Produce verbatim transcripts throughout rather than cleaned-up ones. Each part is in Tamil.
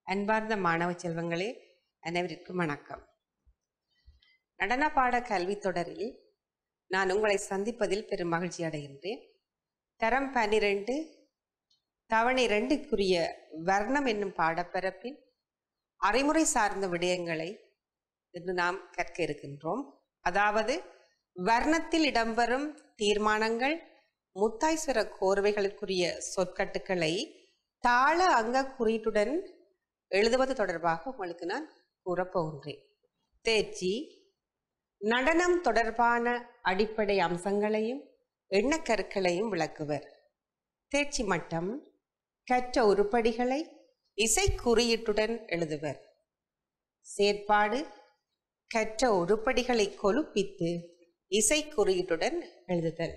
அன்பார்ந்த மாணவ செல்வங்களே, அனைவருக்கும் வணக்கம். நடன பாட கல்வி தொடரில் நான் உங்களை சந்திப்பதில் பெரும் மகிழ்ச்சி அடைகின்றேன். தரம் பனிரெண்டு தவணை இரண்டுக்குரிய வர்ணம் என்னும் பாடப்பரப்பின் அறிமுறை சார்ந்த விடயங்களை இன்று நாம் கற்க இருக்கின்றோம். அதாவது வர்ணத்தில் இடம்பெறும் தீர்மானங்கள், முத்தாய்ஸ்வர கோர்வைகளுக்குரிய சொற்கட்டுக்களை தாள அங்க குறியீட்டுடன் எழுதுவது தொடர்பாக உங்களுக்கு நான் கூறப்போகின்றேன். தேர்ச்சி நடனம் தொடர்பான அடிப்படை அம்சங்களையும் எண்ணக்கருக்களையும் விளக்குவர். தேர்ச்சி மட்டம் கற்ற உருப்படிகளை இசை குறியீட்டுடன் எழுதுவர். செயற்பாடு கற்ற உருப்படிகளை கொலுப்பித்து இசை குறியீட்டுடன் எழுதுதல்.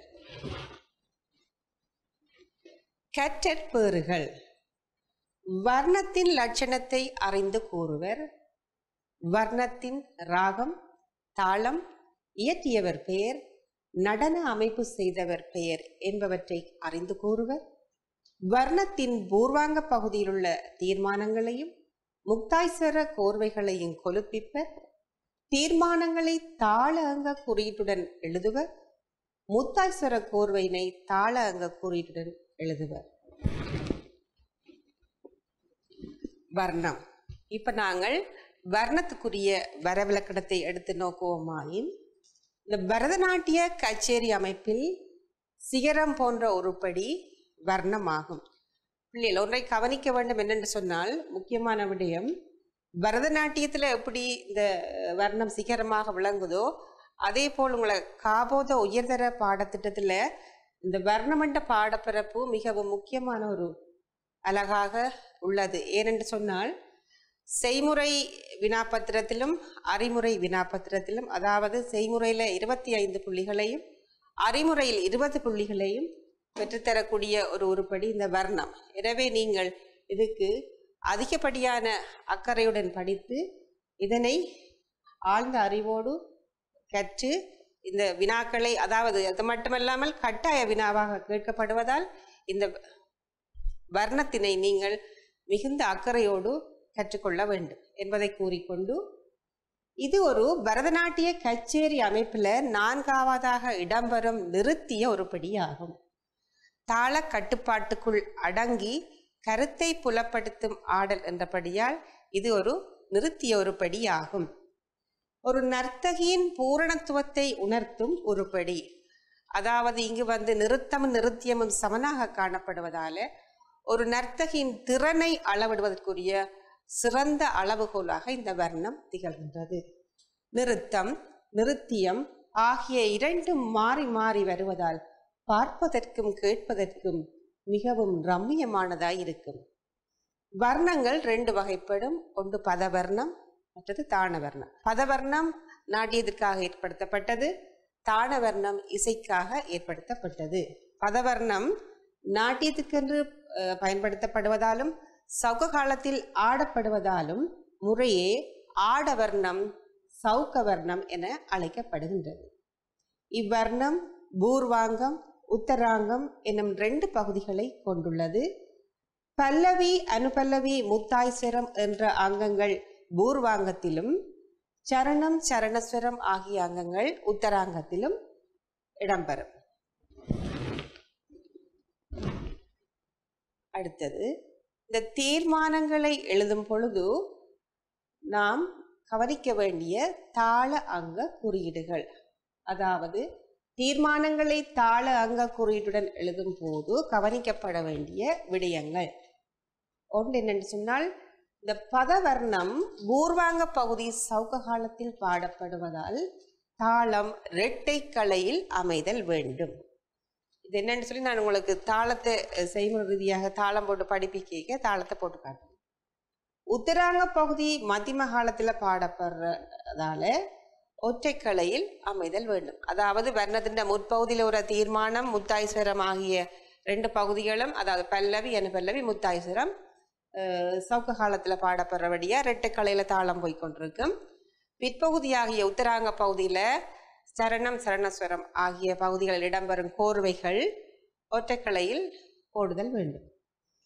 கற்றற்பேறுகள் வர்ணத்தின் லட்சணத்தை அறிந்து கூறுவர். வர்ணத்தின் ராகம், தாளம், இயற்றியவர் பெயர், நடன அமைப்பு செய்தவர் பெயர் என்பவற்றை அறிந்து கூறுவர். வர்ணத்தின் பூர்வாங்க பகுதியில் உள்ள தீர்மானங்களையும் முக்தாய்ஸ்வர கோர்வைகளையும் கொலுப்பிப்பர். தீர்மானங்களை தாள அங்க குறியீட்டுடன் எழுதுவர். முத்தாய்ஸ்வர கோர்வையினை தாள அங்க குறியீட்டுடன் எழுதுவர். வர்ணம். இப்ப நாங்கள் வர்ணத்துக்குரிய வரவிலக்கணத்தை எடுத்து நோக்குவோமாயின், இந்த பரதநாட்டிய கச்சேரி அமைப்பில் சிகரம் போன்ற உருப்படி வர்ணமாகும். பிள்ளைகள் ஒன்றை கவனிக்க வேண்டும் என்னென்று சொன்னால், முக்கியமான விடயம், பரதநாட்டியத்தில் எப்படி இந்த வர்ணம் சிகரமாக விளங்குதோ அதே போல் உங்களை காபோத உயர்தர பாடத்திட்டத்தில் இந்த வர்ணமண்ட பாடப்பிறப்பு மிகவும் முக்கியமான ஒரு அழகாக உள்ளது. ஏனென்று சொன்னால், செய்முறை வினாப்பத்திரத்திலும் அறிமுறை வினாப்பத்திரத்திலும், அதாவது செய்முறையில் இருபத்தி ஐந்து புள்ளிகளையும் அறிமுறையில் இருபது புள்ளிகளையும் பெற்றுத்தரக்கூடிய ஒரு உருப்படி இந்த வர்ணம். எனவே நீங்கள் இதுக்கு அதிகப்படியான அக்கறையுடன் படித்து இதனை ஆழ்ந்த அறிவோடு கற்று இந்த வினாக்களை, அதாவது அது மட்டுமல்லாமல் கட்டாய வினாவாக கேட்கப்படுவதால் இந்த வர்ணத்தினை நீங்கள் மிகுந்த அக்கறையோடு கற்றுக்கொள்ள வேண்டும் என்பதை கூறிக்கொண்டு, இது ஒரு பரதநாட்டிய கச்சேரி அமைப்பில் நான்காவதாக இடம்பெறும் நிறுத்திய உருப்படியாகும். தாள கட்டுப்பாட்டுக்குள் அடங்கி கருத்தை புலப்படுத்தும் ஆடல் என்றபடியால் இது ஒரு நிறுத்திய உருப்படியாகும். ஒரு நர்த்தகியின் பூரணத்துவத்தை உணர்த்தும் உருப்படி. அதாவது இங்கு வந்து நிறுத்தமும் நிறுத்தியமும் சமனாக காணப்படுவதால ஒரு நர்த்தகியின் திறனை அளவிடுவதற்குரிய சிறந்த அளவுகோலாக இந்த வர்ணம் திகழ்கின்றது. நிறுத்தம், நிறுத்தியம் ஆகிய இரண்டும் மாறி மாறி வருவதால் பார்ப்பதற்கும் கேட்பதற்கும் மிகவும் ரம்மியமானதாய் இருக்கும். வர்ணங்கள் ரெண்டு வகைப்படும். ஒன்று பதவர்ணம், மற்றது தானவர்ணம். பதவர்ணம் நாட்டியத்திற்காக ஏற்படுத்தப்பட்டது, தானவர்ணம் இசைக்காக ஏற்படுத்தப்பட்டது. பதவர்ணம் நாட்டியத்துக்கென்று பயன்படுத்தப்படுவதாலும் சவுக்க காலத்தில் ஆடப்படுவதாலும் முறையே ஆடவர்ணம், சவுக்கவர்ணம் என அழைக்கப்படுகின்றது. இவ்வர்ணம் பூர்வாங்கம், உத்தராங்கம் என்னும் ரெண்டு பகுதிகளை கொண்டுள்ளது. பல்லவி, அனுபல்லவி, முத்தாய்ஸ்வரம் என்ற அங்கங்கள் பூர்வாங்கத்திலும், சரணம், சரணஸ்வரம் ஆகிய அங்கங்கள் உத்தராங்கத்திலும் இடம்பெறும். அடுத்தது, இந்த தீர்மானங்களை எழுதும் பொழுது நாம் கவனிக்க வேண்டிய தாள அங்க குறியீடுகள். அதாவது தீர்மானங்களை தாள அங்க குறியீட்டுடன் எழுதும் போது கவனிக்கப்பட வேண்டிய விடயங்கள். ஒன்று என்னென்று சொன்னால், இந்த பதவர்ணம் பூர்வாங்க பகுதி சவுக்க காலத்தில் பாடப்படுவதால் தாளம் இரட்டை கலையில் அமைதல் வேண்டும். இது என்னன்னு சொல்லி நான் உங்களுக்கு தாளத்தை செய்முறை ரீதியாக தாளம் போட்டு படிப்பிக்க தாளத்தை போட்டு காட்டுறேன். உத்தராங்க பகுதி மத்தியம காலத்தில் பாடப்படுறதால ஒற்றைக்கலையில் அமைதல் வேண்டும். அதாவது வர்ணத்தின் முற்பகுதியில் ஒரு தீர்மானம், முத்தாய்ஸ்வரம் ஆகிய ரெண்டு பகுதிகளும், அதாவது பல்லவி, அனுபல்லவி, முத்தாய்ஸ்வரம் சவுக்க காலத்தில் பாடப்படுறபடியா இரட்டைக்கலையில் தாளம் போய்கொண்டிருக்கும். பிற்பகுதியாகிய உத்தராங்க பகுதியில் சரணம், சரணஸ்வரம் ஆகிய பகுதிகளில் இடம்பெறும் கோர்வைகள் ஒற்றைக்கலையில் போடுதல் வேண்டும்.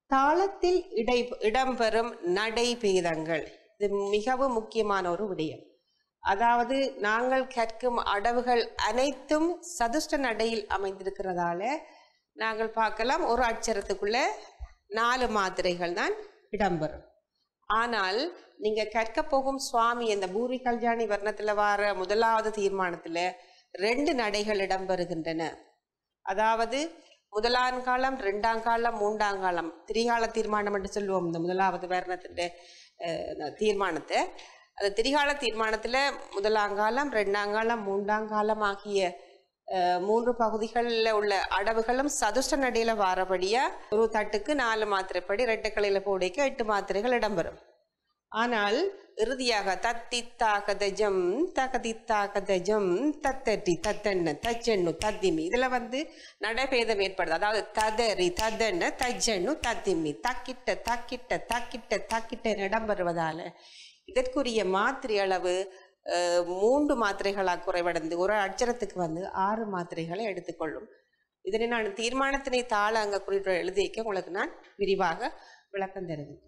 தாளத்தில் இடை இடம்பெறும் நடைபேதங்கள் இது மிகவும் முக்கியமான ஒரு விடயம். அதாவது நாங்கள் கற்கும் அடவுகள் அனைத்தும் சதுஷ்ட நடையில் அமைந்திருக்கிறதால நாங்கள் பார்க்கலாம் ஒரு அட்சரத்துக்குள்ள நாலு மாத்திரைகள் தான் இடம்பெறும். ஆனால் நீங்க கற்க போகும் சுவாமி இந்த பூரி கல்யாணி வர்ணத்துல வார முதலாவது தீர்மானத்துல ரெண்டு நடைகள் இடம்பெறுகின்றன. அதாவது முதலாம் காலம், ரெண்டாம் காலம், மூன்றாம் காலம், திரிகால தீர்மானம் என்று சொல்லுவோம். இந்த முதலாவது வர்ணத்தின் தீர்மானத்தை அந்த திரிகால தீர்மானத்துல முதலாம் காலம், ரெண்டாம் காலம், மூன்றாம் காலம் ஆகிய மூன்று பகுதிகளில் உள்ள அடவுகளும் சதுஷ்ட நடையில வாரபடியா ஒரு தட்டுக்கு நாலு மாத்திரைப்படி ரெட்டைக்கலையில போடைக்கு எட்டு மாத்திரைகள் இடம்பெறும். ஆனால் இறுதியாக தத்தித்தாக தஜம் தகதித்தாக தஜம் தத்தட்டி தத்தண்ண தச்செண்ணு தத்திமி இதுல வந்து நடைபேதம் ஏற்படுது. அதாவது ததறி ததண்ண தஜ்ஜண்ணு தத்திமி தக்கிட்ட தக்கிட்ட தக்கிட்ட தக்கிட்ட இடம்பெறுவதால இதற்குரிய மாத்திரை அளவு மூன்று மாத்திரைகளாக குறைவடைந்து ஒரு அட்சரத்துக்கு வந்து ஆறு மாத்திரைகளை எடுத்துக்கொள்ளும். இதனை நான் தீர்மானத்தினை தாள அங்க குறிப்பிட்ட எழுதிக்க உங்களுக்கு நான் விரிவாக விளக்கம் தருவேன்.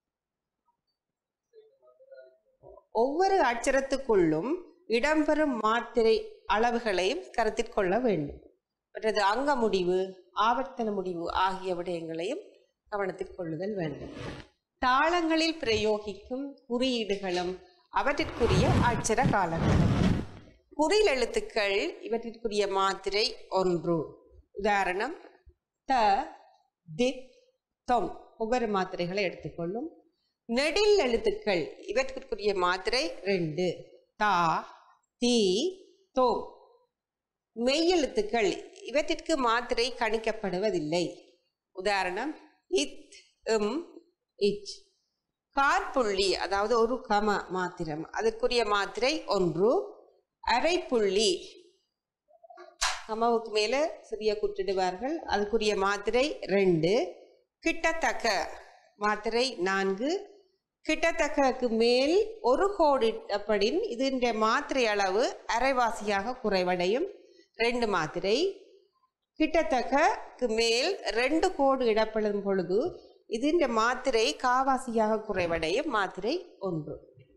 ஒவ்வொரு அட்சரத்துக்குள்ளும் இடம்பெறும் மாத்திரை அளவுகளையும் கருத்தில் கொள்ள வேண்டும். மற்றது அங்க முடிவு, ஆவர்த்தன முடிவு ஆகிய விடயங்களையும் கவனத்தில் கொள்ளுதல் வேண்டும். தாளங்களில் பிரயோகிக்கும் குறியீடுகளும் அவற்றிற்குரிய அட்சர காலங்கள். குறில் எழுத்துக்கள் இவற்றிற்குரிய மாத்திரை ஒன்று. உதாரணம் த, தித், தொம் ஒவ்வொரு மாத்திரைகளை எடுத்துக்கொள்ளும். நெடில் எழுத்துக்கள் இவற்றிற்குரிய மாத்திரை ரெண்டு. தா, தி, தோ. மெய் எழுத்துக்கள் இவற்றிற்கு மாத்திரை கணிக்கப்படுவதில்லை. உதாரணம் இத், இம், இச். காற்புள்ளி அதாவது ஒரு கம மாத்திரம் அதற்குரிய மாத்திரை ஒன்று. அரை புள்ளி கமவுக்கு மேல சிறிய குற்றிடுவார்கள், அதுக்குரிய மாத்திரை ரெண்டு. கிட்டத்தக்க மாத்திரை நான்கு. கிட்டத்தக்கு மேல் ஒரு கோடிட்டப்படின் இதன் மாத்திரை அளவு அரைவாசியாக குறைவடையும் ரெண்டு மாத்திரை. கிட்டத்தக்கு மேல் ரெண்டு கோடு இடப்படும் பொழுது இதன் மாத்திரை காவாசியாக குறைவடையும் மாத்திரை ஒன்று.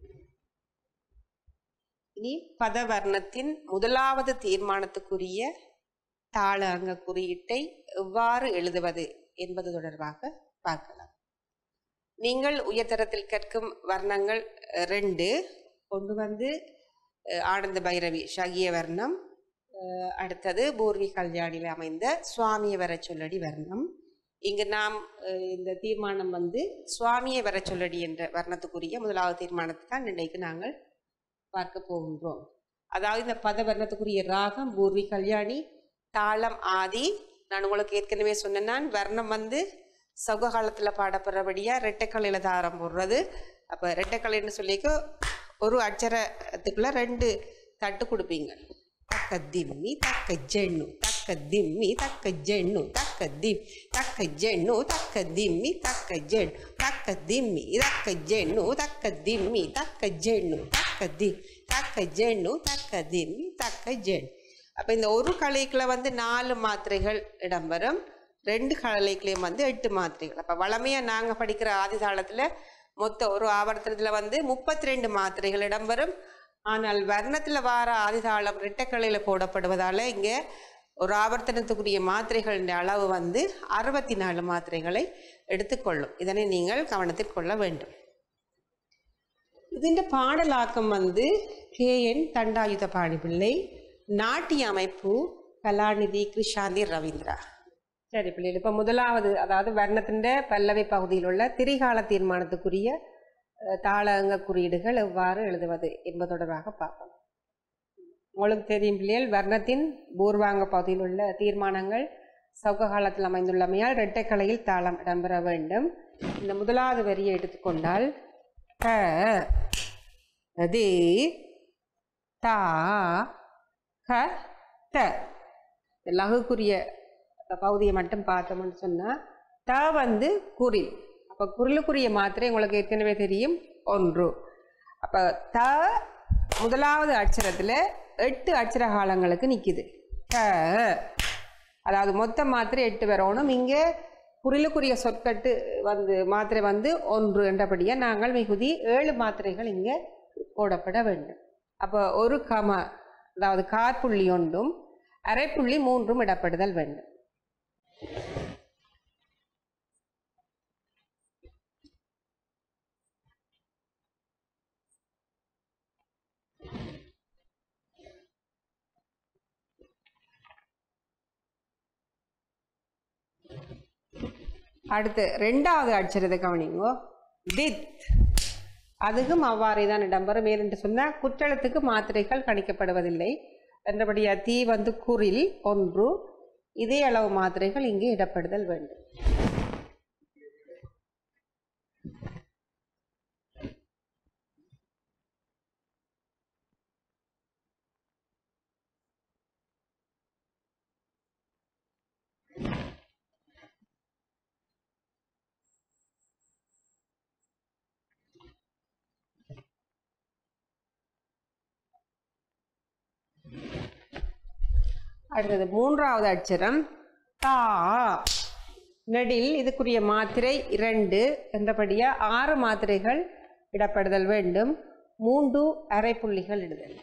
இனி பதவர்ணத்தின் முதலாவது தீர்மானத்துக்குரிய தாள அங்க குறியீட்டை எவ்வாறு எழுதுவது என்பது தொடர்பாக பார்க்கலாம். நீங்கள் உயர்தரத்தில் கற்கும் வர்ணங்கள் ரெண்டு. ஒன்று வந்து ஆனந்த பைரவி ஷகிய வர்ணம், அடுத்தது பூர்வி கல்யாணியில் அமைந்த சுவாமியை வர சொல்லடி வர்ணம். இங்கு நாம் இந்த தீர்மானம் வந்து சுவாமியை வர சொல்லடி என்ற வர்ணத்துக்குரிய முதலாவது தீர்மானத்தை தான் இன்றைக்கு நாங்கள் பார்க்க போகின்றோம். அதாவது இந்த பத வர்ணத்துக்குரிய ராகம் பூர்வி கல்யாணி, தாளம் ஆதி. நான் உங்களுக்கு ஏற்கனவே சொன்னேன், நான் வர்ணம் வந்து சௌக காலத்தில் பாடப்படுறபடியா ரெட்டைக்கலையில தாரம் போடுறது. அப்போ ரெட்டைக்கலைன்னு சொல்லிக்க ஒரு அட்சரத்துக்குள்ள ரெண்டு தட்டு கொடுப்பீங்க. தக்க திம்மி தக்க ஜெண்ணு தக்க திம்மி தக்க ஜெண்ணு தக்க திம் தக்க ஜெண்ணு தக்க திம்மி தக்க ஜெண் தக்க திம்மி தக்க ஜெண்ணு தக்க திம்மி தக்க ஜெண்ணு தக்க திம் தக்க ஜெண்ணு தக்க திம்மி தக்க ஜெண். அப்போ இந்த ஒரு கலைக்குள்ள வந்து நாலு மாத்திரைகள் இடம்பெறும், ரெண்டு கலைக்குலையும் வந்து எட்டு மாத்திரைகள். அப்போ வளமையாக நாங்கள் படிக்கிற ஆதி தாளத்தில் மொத்த ஒரு ஆவர்த்தனத்தில் வந்து முப்பத்தி ரெண்டு மாத்திரைகள் இடம்பெறும். ஆனால் வர்ணத்தில் வார ஆதிதாளம் ரெட்டைக்கலையில் போடப்படுவதால் இங்கே ஒரு ஆவர்த்தனத்துக்குரிய மாத்திரைகளின் அளவு வந்து அறுபத்தி நாலு மாத்திரைகளை எடுத்துக்கொள்ளும். இதனை நீங்கள் கவனத்தில் கொள்ள வேண்டும். ഇതിൻ്റെ பாடலாக்கம் வந்து கே என் தண்டாயுத பாணிப்பிள்ளை, நாட்டிய அமைப்பு கலாநிதி கிருஷாந்தி ரவீந்திரா. சரி பிள்ளைகள், இப்போ முதலாவது அதாவது வர்ணத்தின் பல்லவி பகுதியில் உள்ள திரிகால தீர்மானத்துக்குரிய தாளங்க குறியீடுகள் எவ்வாறு எழுதுவது என்பது தொடர்பாக பார்ப்போம். உங்களுக்கு தெரியும் பிள்ளைகள், வர்ணத்தின் பூர்வாங்க பகுதியில் உள்ள தீர்மானங்கள் சௌக காலத்தில் அமைந்துள்ளமையால் இரட்டைக்கலையில் தாளம் இடம்பெற வேண்டும். இந்த முதலாவது வரியை எடுத்துக்கொண்டால் க தி தா க த லகுக்குரிய பகுதியை மட்டும் பார்த்தோம்னு சொன்னால் த வந்து குரில். அப்போ குரிலுக்குரிய மாத்திரை உங்களுக்கு ஏற்கனவே தெரியும் ஒன்று. அப்போ த முதலாவது அட்சரத்தில் எட்டு அட்சர காலங்களுக்கு நிற்கிது. க அதாவது மொத்த மாத்திரை எட்டு வரணும். இங்கே குறிலுக்குரிய சொற்கட்டு வந்து மாத்திரை வந்து ஒன்று என்றபடியாக நாங்கள் மிகுதி ஏழு மாத்திரைகள் இங்கே போடப்பட வேண்டும். அப்போ ஒரு கம அதாவது காற்புள்ளி ஒன்றும் அரைப்புள்ளி மூன்றும் இடப்படுதல் வேண்டும். அடுத்து ரெண்டாவது அட்சரத்தை கவனிங்கோ. தித் அதுக்கும் அவ்வாறே தான் இடம்பெறும். ஏனென்று சொன்னால் குற்றெழுத்துக்கு மாத்திரைகள் கணிக்கப்படுவதில்லை என்றபடியா தீ வந்து குறில் ஒன்று, இதே அளவு மாத்திரைகள் இங்கே இடப்படுதல் வேண்டும். அடுத்தது மூன்றாவது அட்சரம் தா. நெடில் இதுக்குரிய மாத்திரை இரண்டு என்றபடியா ஆறு மாத்திரைகள் இடப்படுதல் வேண்டும். மூன்று அரை புள்ளிகள் இடுதல்.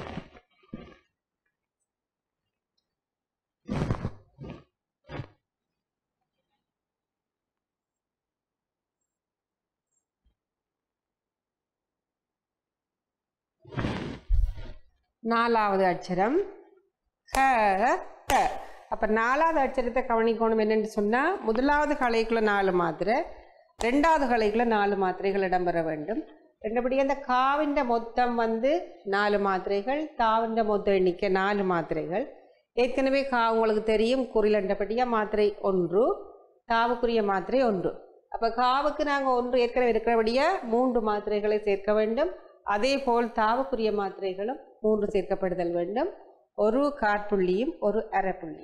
நாலாவது அட்சரம் க க. அப்போ நாலாவது அட்சரத்தை கவனிக்கணும். என்னென்னு சொன்னால் முதலாவது கலைக்குள்ள நாலு மாத்திரை, ரெண்டாவது கலைக்குள்ள நாலு மாத்திரைகள் இடம்பெற வேண்டும். ரெண்டுபடி அந்த காவின்ற மொத்தம் வந்து நாலு மாத்திரைகள், தாவின்ற மொத்த எண்ணிக்கை நாலு மாத்திரைகள். ஏற்கனவே கா உங்களுக்கு தெரியும் குறிலண்டபடியாக மாத்திரை ஒன்று, தாவுக்குரிய மாத்திரை ஒன்று. அப்போ காவுக்கு நாங்கள் ஒன்று ஏற்கனவே இருக்கிறபடியாக மூன்று மாத்திரைகளை சேர்க்க வேண்டும். அதே போல் தாவுக்குரிய மாத்திரைகளும் மூன்று சேர்க்கப்படுதல் வேண்டும். ஒரு காற்புள்ளியும் ஒரு அரைப்புள்ளி.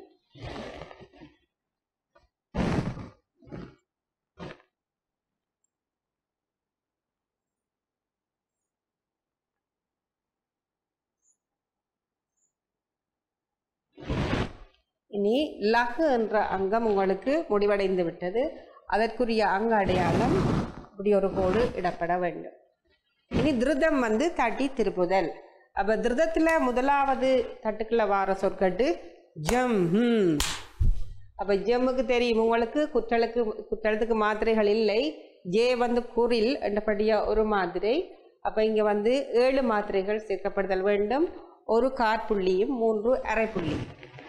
இனி லகு என்ற அங்கம் உங்களுக்கு முடிவடைந்து விட்டது. அதற்குரிய அங்க அடையாளம் இப்படி ஒரு கோடு இடப்பட வேண்டும். இனி திருதம் வந்து தட்டி திருப்புதல். அப்போ திருதத்தில் முதலாவது தட்டுக்குள்ள வார சொற்கட்டு ஜம். அப்போ ஜம்முக்கு தெரியும் உங்களுக்கு குற்றலுக்கு குற்றத்துக்கு மாத்திரைகள் இல்லை. ஜே வந்து குறில் என்றபடியாக ஒரு மாத்திரை. அப்போ இங்கே வந்து ஏழு மாத்திரைகள் சேர்க்கப்படுதல் வேண்டும். ஒரு காற்புள்ளியும் மூன்று அரைப்புள்ளி.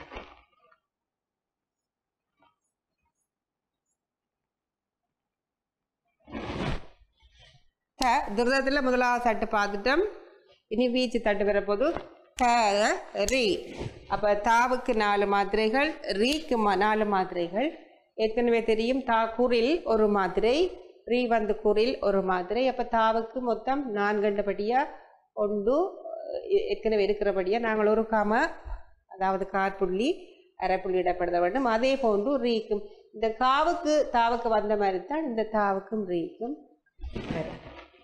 த திருதத்தில் முதலாவது தட்டு பார்த்துட்டோம். இனி வீச்சு தட்டு வரப்போது த ரீ. அப்போ தாவுக்கு நாலு மாத்திரைகள், ரீக்கு மா நாலு மாத்திரைகள். ஏற்கனவே தெரியும் தா குறில் ஒரு மாத்திரை, ரீ வந்து குறில் ஒரு மாத்திரை. அப்போ தாவுக்கு மொத்தம் நான்கண்டபடியாக ஒன்று ஏற்கனவே இருக்கிறபடியாக நாங்கள் ஒரு காம அதாவது காற்புள்ளி அரைப்புள்ளி இடப்படுத்த வேண்டும். அதே போன்று ரீக்கும் இந்த காவுக்கு தாவுக்கு வந்த மாதிரி தான் இந்த தாவுக்கும் ரீக்கும் வரும்.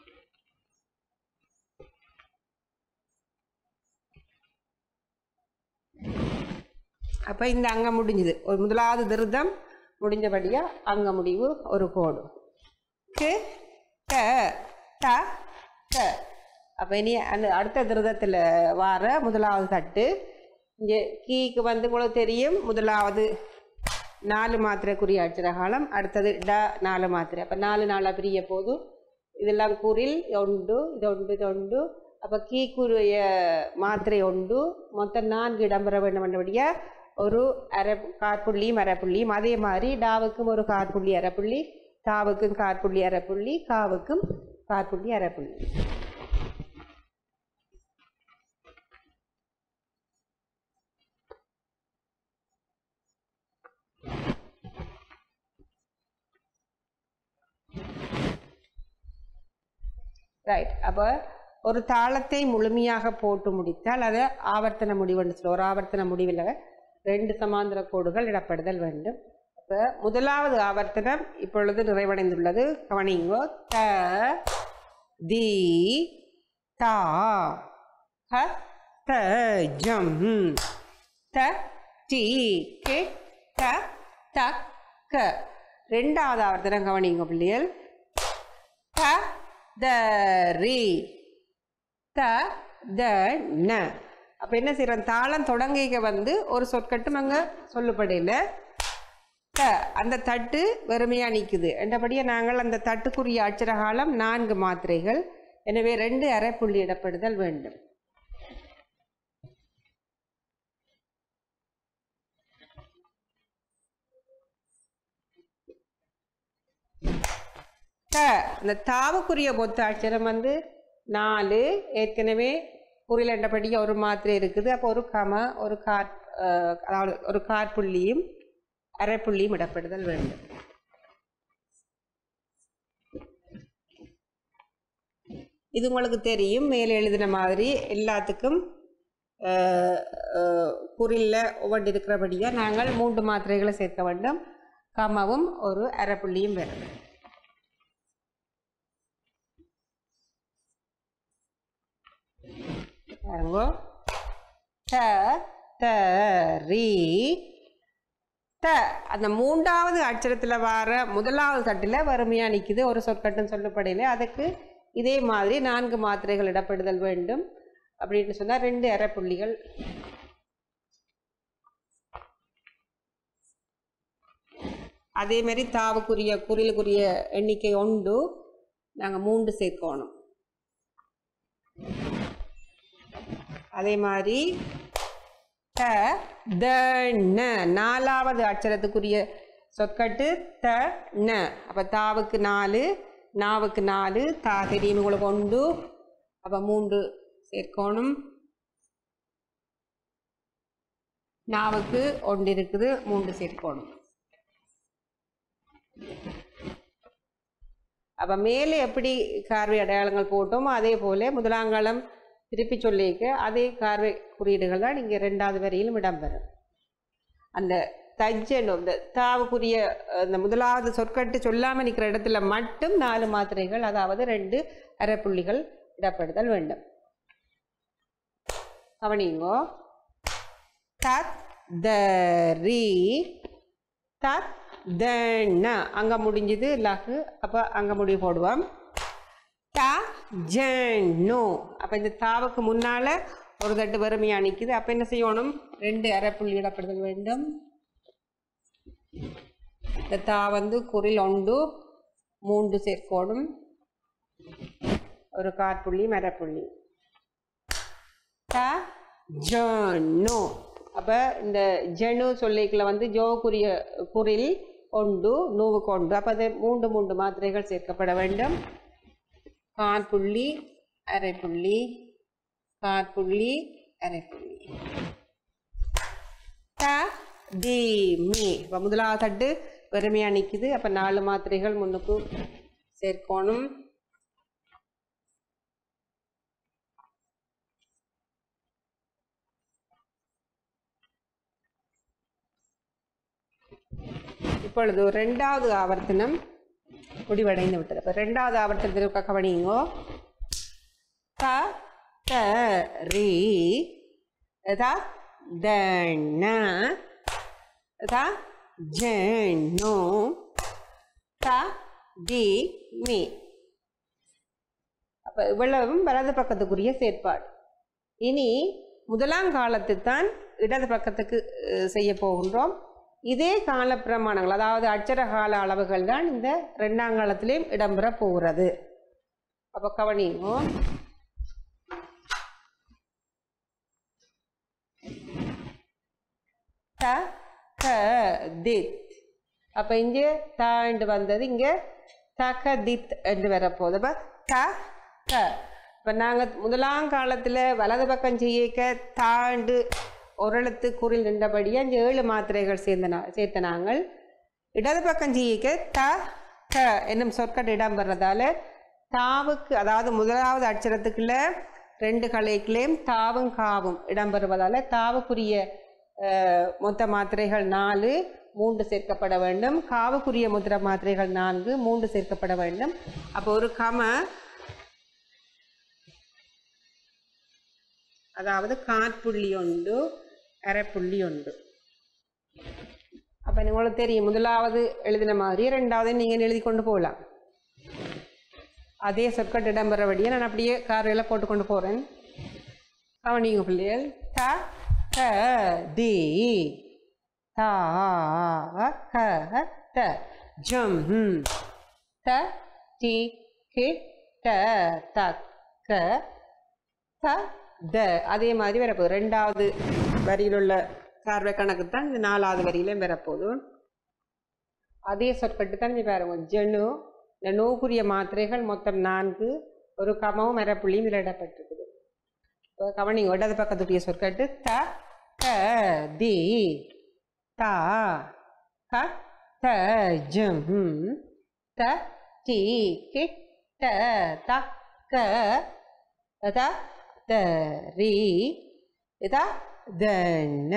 அப்போ இந்த அங்க முடிஞ்சுது. ஒரு முதலாவது திருதம் முடிஞ்சபடியாக அங்க முடிவு ஒரு கோடு கு க த க. அப்போ இனி அந்த அடுத்த திருதத்தில் வார முதலாவது தட்டு இங்கே கீக்கு வந்து உங்களுக்கு தெரியும் முதலாவது நாலு மாத்திரைக்குரிய அட்சரகாலம், அடுத்தது ட நாலு மாத்திரை. அப்போ நாலு நாளாக பிரிய போதும் இதெல்லாம் குறில் ஒன்று, இது ஒன்று, இது ஒன்று. அப்போ கீக்குரிய மாத்திரை ஒன்று, மொத்தம் நான்கு இடம்பெற வேண்டும் என்றபடியாக ஒரு அரை காற்புள்ளியும் அரைப்புள்ளியும். அதே மாதிரி டாவுக்கும் ஒரு காற்புள்ளி அரைப்புள்ளி, தாவுக்கும் காற்புள்ளி அரைப்புள்ளி, காவுக்கும் காற்புள்ளி அரைப்புள்ளி. ரைட். அப்போ ஒரு தாளத்தை முழுமையாக போட்டு முடித்தால் அதை ஆவர்த்தன முடிவுன்னு சொல்லுவோம். ஒரு ஆவர்த்தன முடிவில் ரெண்டு சமாந்திர கோடுகள் இடப்படுதல் வேண்டும். அப்போ முதலாவது ஆவர்த்தனம் இப்பொழுது நிறைவடைந்துள்ளது. கவனிங்கோ. த தி தா ஹ த ஜம் த டி கே த த க. ரெண்டாவது ஆவர்த்தனம் கவனிங்க பிள்ளைகள். த த ரி த த ந. அப்போ என்ன செய்கிறோம், தாளம் தொடங்கிக்க வந்து ஒரு சொற்கட்டும் அங்கே சொல்லப்படையில் த அந்த தட்டு வெறுமையாக நிற்குது என்றபடியே நாங்கள் அந்த தட்டுக்குரிய அட்சரகாலம் நான்கு மாத்திரைகள். எனவே ரெண்டு அரை புள்ளி இடப்படுதல் வேண்டும். த இந்த தாவுக்குரிய மொத்த அட்சரம் வந்து நாலு. ஏற்கனவே குறில் என்றபடியே ஒரு மாத்திரை இருக்குது. அப்போ ஒரு கம ஒரு கார் அதாவது ஒரு காற்புள்ளியும் அரை புள்ளியும் இடப்படுதல் வேண்டும். இது உங்களுக்கு தெரியும். மேலே எழுதின மாதிரி எல்லாத்துக்கும் குறில்ல ஒவ்வொன்று இருக்கிறபடியாக நாங்கள் மூன்று மாத்திரைகளை சேர்க்க வேண்டும். கமவும் ஒரு அரை புள்ளியும் வரும். த த ரி த அந்த மூன்றாவது அட்சரத்தில் வர முதலாவது தட்டில் வறுமையாக நிற்குது ஒரு சொற்கட்டுன்னு சொல்லப்படையில அதுக்கு இதே மாதிரி நான்கு மாத்திரைகள் இடப்படுதல் வேண்டும். அப்படின்னு சொன்னால் ரெண்டு அரை புள்ளிகள். அதே மாதிரி தாவுக்குரிய குறிலுக்குரிய எண்ணிக்கை ஒன்று நாங்கள் மூன்று சேர்க்கணும். அதே மாதிரி த த ந நாலாவது அட்சரத்துக்குரிய சொற்கட்டு த ந. அப்போ தாவுக்கு நாலு, நாவுக்கு நாலு, தா தெரியும் உங்களுக்கு ஒன்று. அப்போ மூன்று சேர்க்கணும். நாவுக்கு ஒன்று இருக்குது, மூன்று சேர்க்கணும். அப்போ மேலே எப்படி கார்வை அடையாளங்கள் போட்டோமோ அதே போல முதலாங்காலம் திருப்பி சொல்லிக்க அதே கார்வை குறியீடுகள் தான் இங்கே ரெண்டாவது வரியிலும் இடம்பெறும். அந்த தஜ்ஜனும் இந்த தாவுக்குரிய அந்த முதலாவது சொற்கட்டு சொல்லாமல் நிற்கிற இடத்துல மட்டும் நாலு மாத்திரைகள் அதாவது ரெண்டு அரை புள்ளிகள் இடப்படுதல் வேண்டும். கவனிங்கோ. தத் த ரி தத் த ந அங்கே முடிஞ்சுது லகு. அப்போ அங்கே முடிவு போடுவோம். த ஜ நு. அப்போ இந்த தாவுக்கு முன்னால் ஒரு தட்டு வறுமையாக நிற்குது. அப்போ என்ன செய்யணும், ரெண்டு அரை புள்ளி இடப்படுதல் வேண்டும். இந்த தா வந்து குறில் ஒன்று மூன்று சேர்க்கணும். ஒரு காற்புள்ளி மரப்புள்ளி. த ஜ நு. அப்போ இந்த ஜனு சொல்லிக்கல வந்து ஜோக்குரிய குறில் ஒன்று நூவுக்கு ஒன்று. அப்போ அது மூன்று மூன்று மாத்திரைகள் சேர்க்கப்பட வேண்டும். காற்புள்ளி அரை புள்ளி காற்புள்ளி அரை புள்ளி. த தி மீ. இப்போ முதலாவது தட்டு வெறுமையாக நிற்குது. அப்போ நாலு மாத்திரைகள் முன்னுக்கு சேர்க்கணும். இப்பொழுது ரெண்டாவது ஆவர்த்தனம் முடிவடைந்து விட்டது. இப்போ ரெண்டாவது ஆவர்த்தனத்திற்கு கவனிங்கோ. த த ரி த த ந த ஜ நு த தி மீ. அப்போ இவ்வளவும் வலது பக்கத்துக்குரிய செயற்பாடு. இனி முதலாம் காலத்துக்கு தான் இடது பக்கத்துக்கு செய்ய போகின்றோம். இதே கால பிரமாணங்கள் அதாவது அட்சர கால அளவுகள் தான் இந்த ரெண்டாம் காலத்திலேயும் இடம்பெற போகிறது. அப்போ கவனிங்கோ. த க தித். அப்போ இங்கே தாண்டு வந்தது, இங்கே தக தித் என்று வரப்போகுது. அப்போ த க. இப்போ நாங்கள் முதலாம் காலத்தில் வலது பக்கம் செய்யக்க தாண்டு ஒரு எழுத்து குறில் நின்றபடியே அஞ்சு ஏழு மாத்திரைகள் சேர்ந்த சேர்த்த நாங்கள் இடது பக்கம் செய்யக்க த க என்னும் சொற்கட்டு இடம்பெறதால தாவுக்கு அதாவது முதலாவது அட்சரத்துக்குள்ள ரெண்டு கலைக்குள்ளேயும் தாவும் காவும் இடம்பெறுவதால் தாவுக்குரிய மொத்த மாத்திரைகள் நாலு, மூன்று சேர்க்கப்பட வேண்டும். காவுக்குரிய முத்திர மாத்திரைகள் நான்கு, மூன்று சேர்க்கப்பட வேண்டும். அப்போ ஒரு கம அதாவது காற்புள்ளி ஒன்று அரை புள்ளி ஒன்று. அப்போ உங்களுக்கு தெரியும் முதலாவது எழுதின மாதிரி ரெண்டாவது நீங்கள் எழுதி கொண்டு போகலாம். அதே சொற்கட்டு இடம்பெறபடியே நான் அப்படியே காரையில் போட்டு கொண்டு போகிறேன். கவனிங்க பிள்ளைகள். த க தி தா க த ஜம் த டி கி ட த க த த. அதே மாதிரி வரப்போகுது. ரெண்டாவது வரியில் உள்ள கார்வை கணக்கு தான் இந்த நாலாவது வரியிலையும் வரப்போகுது. அதே சொற்கட்டு தான் இங்கே பாருங்க. ஜெனு இந்த நோக்குரிய மாத்திரைகள் மொத்தம் நான்கு, ஒரு கமவும் மரப்புள்ளியும் இதில் இடப்பட்டிருக்குது. இப்போ கவனிங்க. இடது பக்கத்துடைய சொற்கட்டு த க தி தா க த ஜம் த டி கி ட த க த த ரி த த ந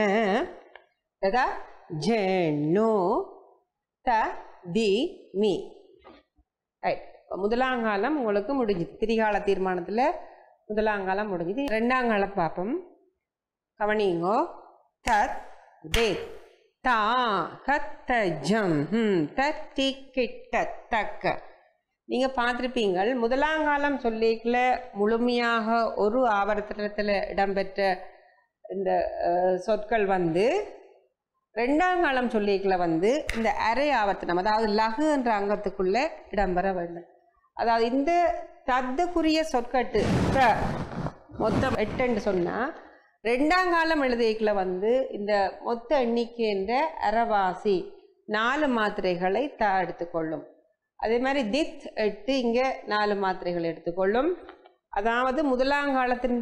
த ஜெனு த தி மி. ரைட். முதலாங்காலம் உங்களுக்கு முடிஞ்சுது. திரிகால தீர்மானத்தில் முதலாங்காலம் முடிஞ்சுது. ரெண்டாங்காலம் பார்ப்போம். கவனிங்கோ. தத் தே தா கத்த ஜம் தத்தி கிட்ட தக்க. நீங்கள் பார்த்துருப்பீங்கள் முதலாங்காலம் சொல்லிக்கல முழுமையாக ஒரு ஆவர்த்தனத்தில் இடம்பெற்ற இந்த சொற்கள் வந்து ரெண்டாம் காலம் சொல்லிக்கல வந்து இந்த அரை ஆவர்த்தனம், அதாவது லகு என்ற அங்கத்துக்குள்ளே இடம்பெற வேண்டும். அதாவது இந்த தத்துக்குரிய சொற்கட்டு மொத்தம் எட்டுன்னு சொன்னால் ரெண்டாம் காலம் எழுதிக்கல வந்து இந்த மொத்த எண்ணிக்கை என்ற அரைவாசி நாலு மாத்திரைகளை தா எடுத்துக்கொள்ளும். அதே மாதிரி தித் எட்டு இங்கே நாலு மாத்திரைகள் எடுத்துக்கொள்ளும். அதாவது முதலாங்காலத்தின்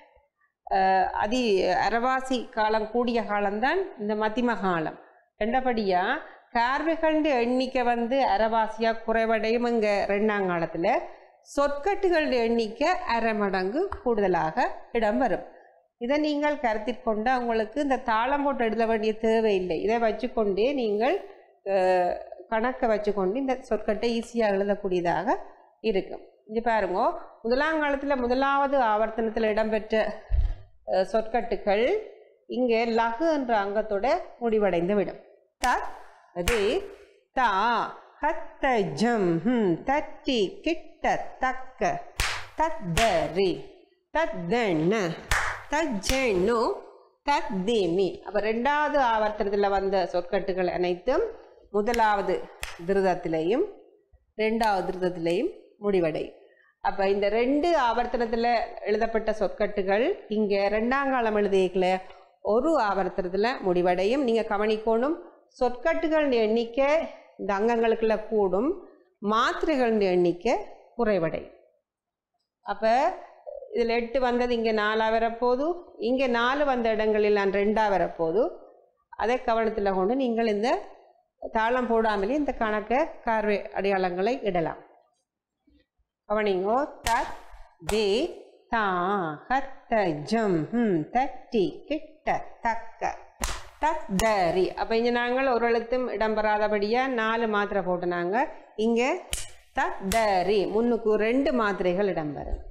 அதி அரைவாசி காலம் கூடிய காலம்தான் இந்த மத்திம காலம். ரெண்டபடியாக கார்வைகளின் எண்ணிக்கை வந்து அரைவாசியாக குறைவடையும். இங்கே ரெண்டாம் காலத்தில் சொற்கட்டுகளுடைய எண்ணிக்கை அரை மடங்கு கூடுதலாக இடம்பெறும். இதை நீங்கள் கருத்தில் கொண்டு உங்களுக்கு இந்த தாளம் போட்டு எழுத வேண்டிய தேவையில்லை. இதை வச்சுக்கொண்டே நீங்கள் கணக்கை வச்சுக்கொண்டு இந்த சொற்கட்டை ஈஸியாக எழுதக்கூடியதாக இருக்கும். இங்கே பாருங்க. முதலாங்காலத்தில் முதலாவது ஆவர்த்தனத்தில் இடம்பெற்ற சொற்கட்டுகள் இங்கே லகு என்ற அங்கத்தோட முடிவடைந்து விடும். த தி தா கத்த ஜம் தட்டி கிட்ட தக்க தத்தரி தத்தண்ண தஜ்ஜெனு தத்திமி. அப்போ ரெண்டாவது ஆவர்த்தனத்தில் வந்த சொற்கட்டுகள் அனைத்தும் முதலாவது திருதத்திலையும் ரெண்டாவது திருதத்திலையும் முடிவடையும். அப்போ இந்த ரெண்டு ஆவர்த்தனத்தில் எழுதப்பட்ட சொற்கட்டுகள் இங்கே ரெண்டாம் காலம் எழுதியக்கல ஒரு ஆவர்த்தனத்தில் முடிவடையும். நீங்கள் கவனிக்கணும். சொற்கட்டுகள் எண்ணிக்கை இந்த அங்கங்களுக்குள்ள கூடும், மாத்திரைகள் எண்ணிக்கை குறைவடையும். அப்போ இதில் எட்டு வந்தது இங்கே நாலாக வரப்போது, இங்கே நாலு வந்த இடங்களில் நான் ரெண்டாக வரப்போது. அதை கவனத்தில் கொண்டு நீங்கள் இந்த தாளம் போடாமலே இந்த கணக்கை கார்வை அடையாளங்களை இடலாம். கவனிங்கோ. தத் தே தா கத்த ஜம் தட்டி கிட்ட தக்க தத்தரி. அப்போ இங்கே நாங்கள் ஒரு எழுத்தும் இடம்பெறாதபடியாக நாலு மாத்திரை போட்டுனாங்க. இங்கே தத்தரி முன்னுக்கு ரெண்டு மாத்திரைகள் இடம்பெறும்.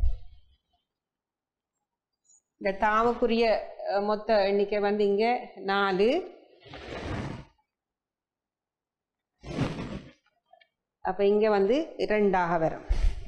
இந்த தாவுக்குரிய மொத்த எண்ணிக்கை வந்து இங்கே நாலு. அப்போ இங்கே வந்து இரண்டாக வரும்.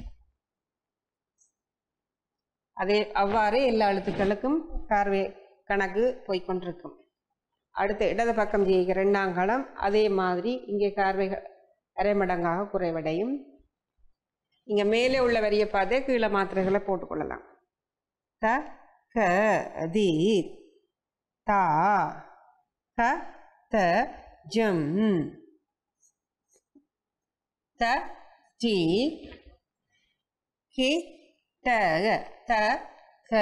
அதே அவ்வாறு எல்லா எழுத்துக்களுக்கும் கார்வை கணக்கு போய்கொண்டிருக்கும். அடுத்த இடது பக்கம் ஜெயிக்க ரெண்டாம் காலம் அதே மாதிரி இங்கே கார்வைகள் அரை மடங்காக குறைவடையும். இங்கே மேலே உள்ள வரியை பார்த்தே கீழே மாத்திரைகளை போட்டுக்கொள்ளலாம். த க தி தா க த ஜம் த டி கி ட த க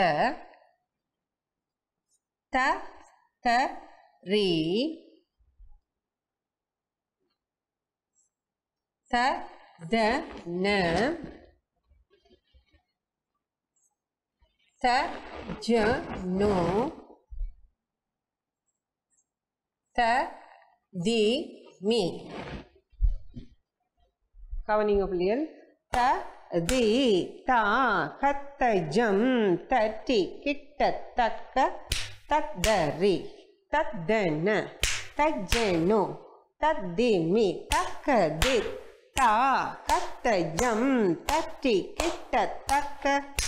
த த ரி த த ந த ஜ நோ த தி மீ. கவனிங்க பிள்ளைகள். த தி தா கத்த ஜம் தட்டி கிட்ட தக்க தத்தரி தத்தன தஜ்ஜெனு தத்திமி தக்க தித் தா கத்த ஜம் தட்டி கிட்ட தக்க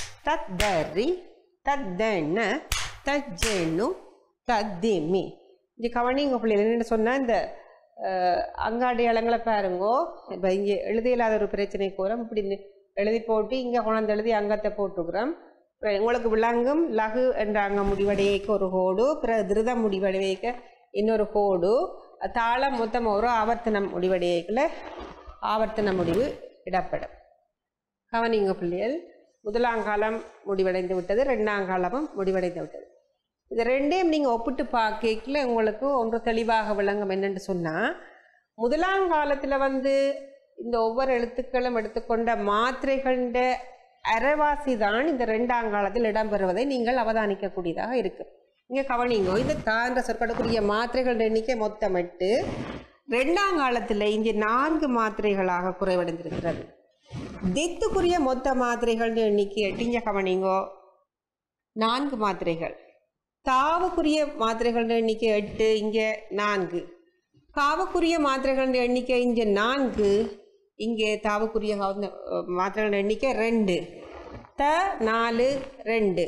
தத்தரி தத்தன தஜ்ஜெனு தத்திமி. இங்கே கவனிங்க பிள்ளைகள், என்னென்னு சொன்னால் இந்த அங்காடியாளங்களை பாருங்கோ. இப்போ இங்கே எழுத இல்லாத ஒரு பிரச்சனை கூறம் இப்படி எழுதி போட்டு இங்கே கொண்டாந்து எழுதி அங்கத்தை போட்டுக்கிறோம். உங்களுக்கு விளங்கும் லகு என்ற அங்க முடிவடையக்க ஒரு கோடு, பிறகு திருத முடிவடையக்க இன்னொரு கோடு, தாளம் மொத்தம் ஒரு ஆவர்த்தனம் முடிவடையக்கில் ஆவர்த்தன முடிவு இடப்படும். கவனிங்க பிள்ளைகள், முதலாங்காலம் முடிவடைந்து விட்டது, ரெண்டாம் காலமும் முடிவடைந்து விட்டது. இது ரெண்டையும் நீங்கள் ஒப்பிட்டு பார்க்கல உங்களுக்கு ஒன்று தெளிவாக விளங்கும். என்னென்னு சொன்னால், முதலாங்காலத்தில் வந்து இந்த ஒவ்வொரு எழுத்துக்களும் எடுத்துக்கொண்ட மாத்திரைகள அரைவாசி தான் இந்த ரெண்டாம் காலத்தில் இடம்பெறுவதை நீங்கள் அவதானிக்கக்கூடியதாக இருக்கு. இங்கே கவனிங்கோ, இந்த தான்ற சொற்கடக்கூடிய மாத்திரைகள் எண்ணிக்கை மொத்தம் எட்டு. ரெண்டாம் காலத்தில் இங்கே நான்கு மாத்திரைகளாக குறைவடைந்திருக்கிறது. தித்துக்குரிய மொத்த மாத்திரைகள் எண்ணிக்கை எட்டு. இங்கே கவனிங்கோ, நான்கு மாத்திரைகள். தாவுக்குரிய மாத்திரைகள் எண்ணிக்கை எட்டு, இங்கே நான்கு. காவுக்குரிய மாத்திரைகள் எண்ணிக்கை இங்கே நான்கு, இங்கே தாவுக்குரிய மாத்திரைகள் எண்ணிக்கை ரெண்டு. த நாலு ரெண்டு,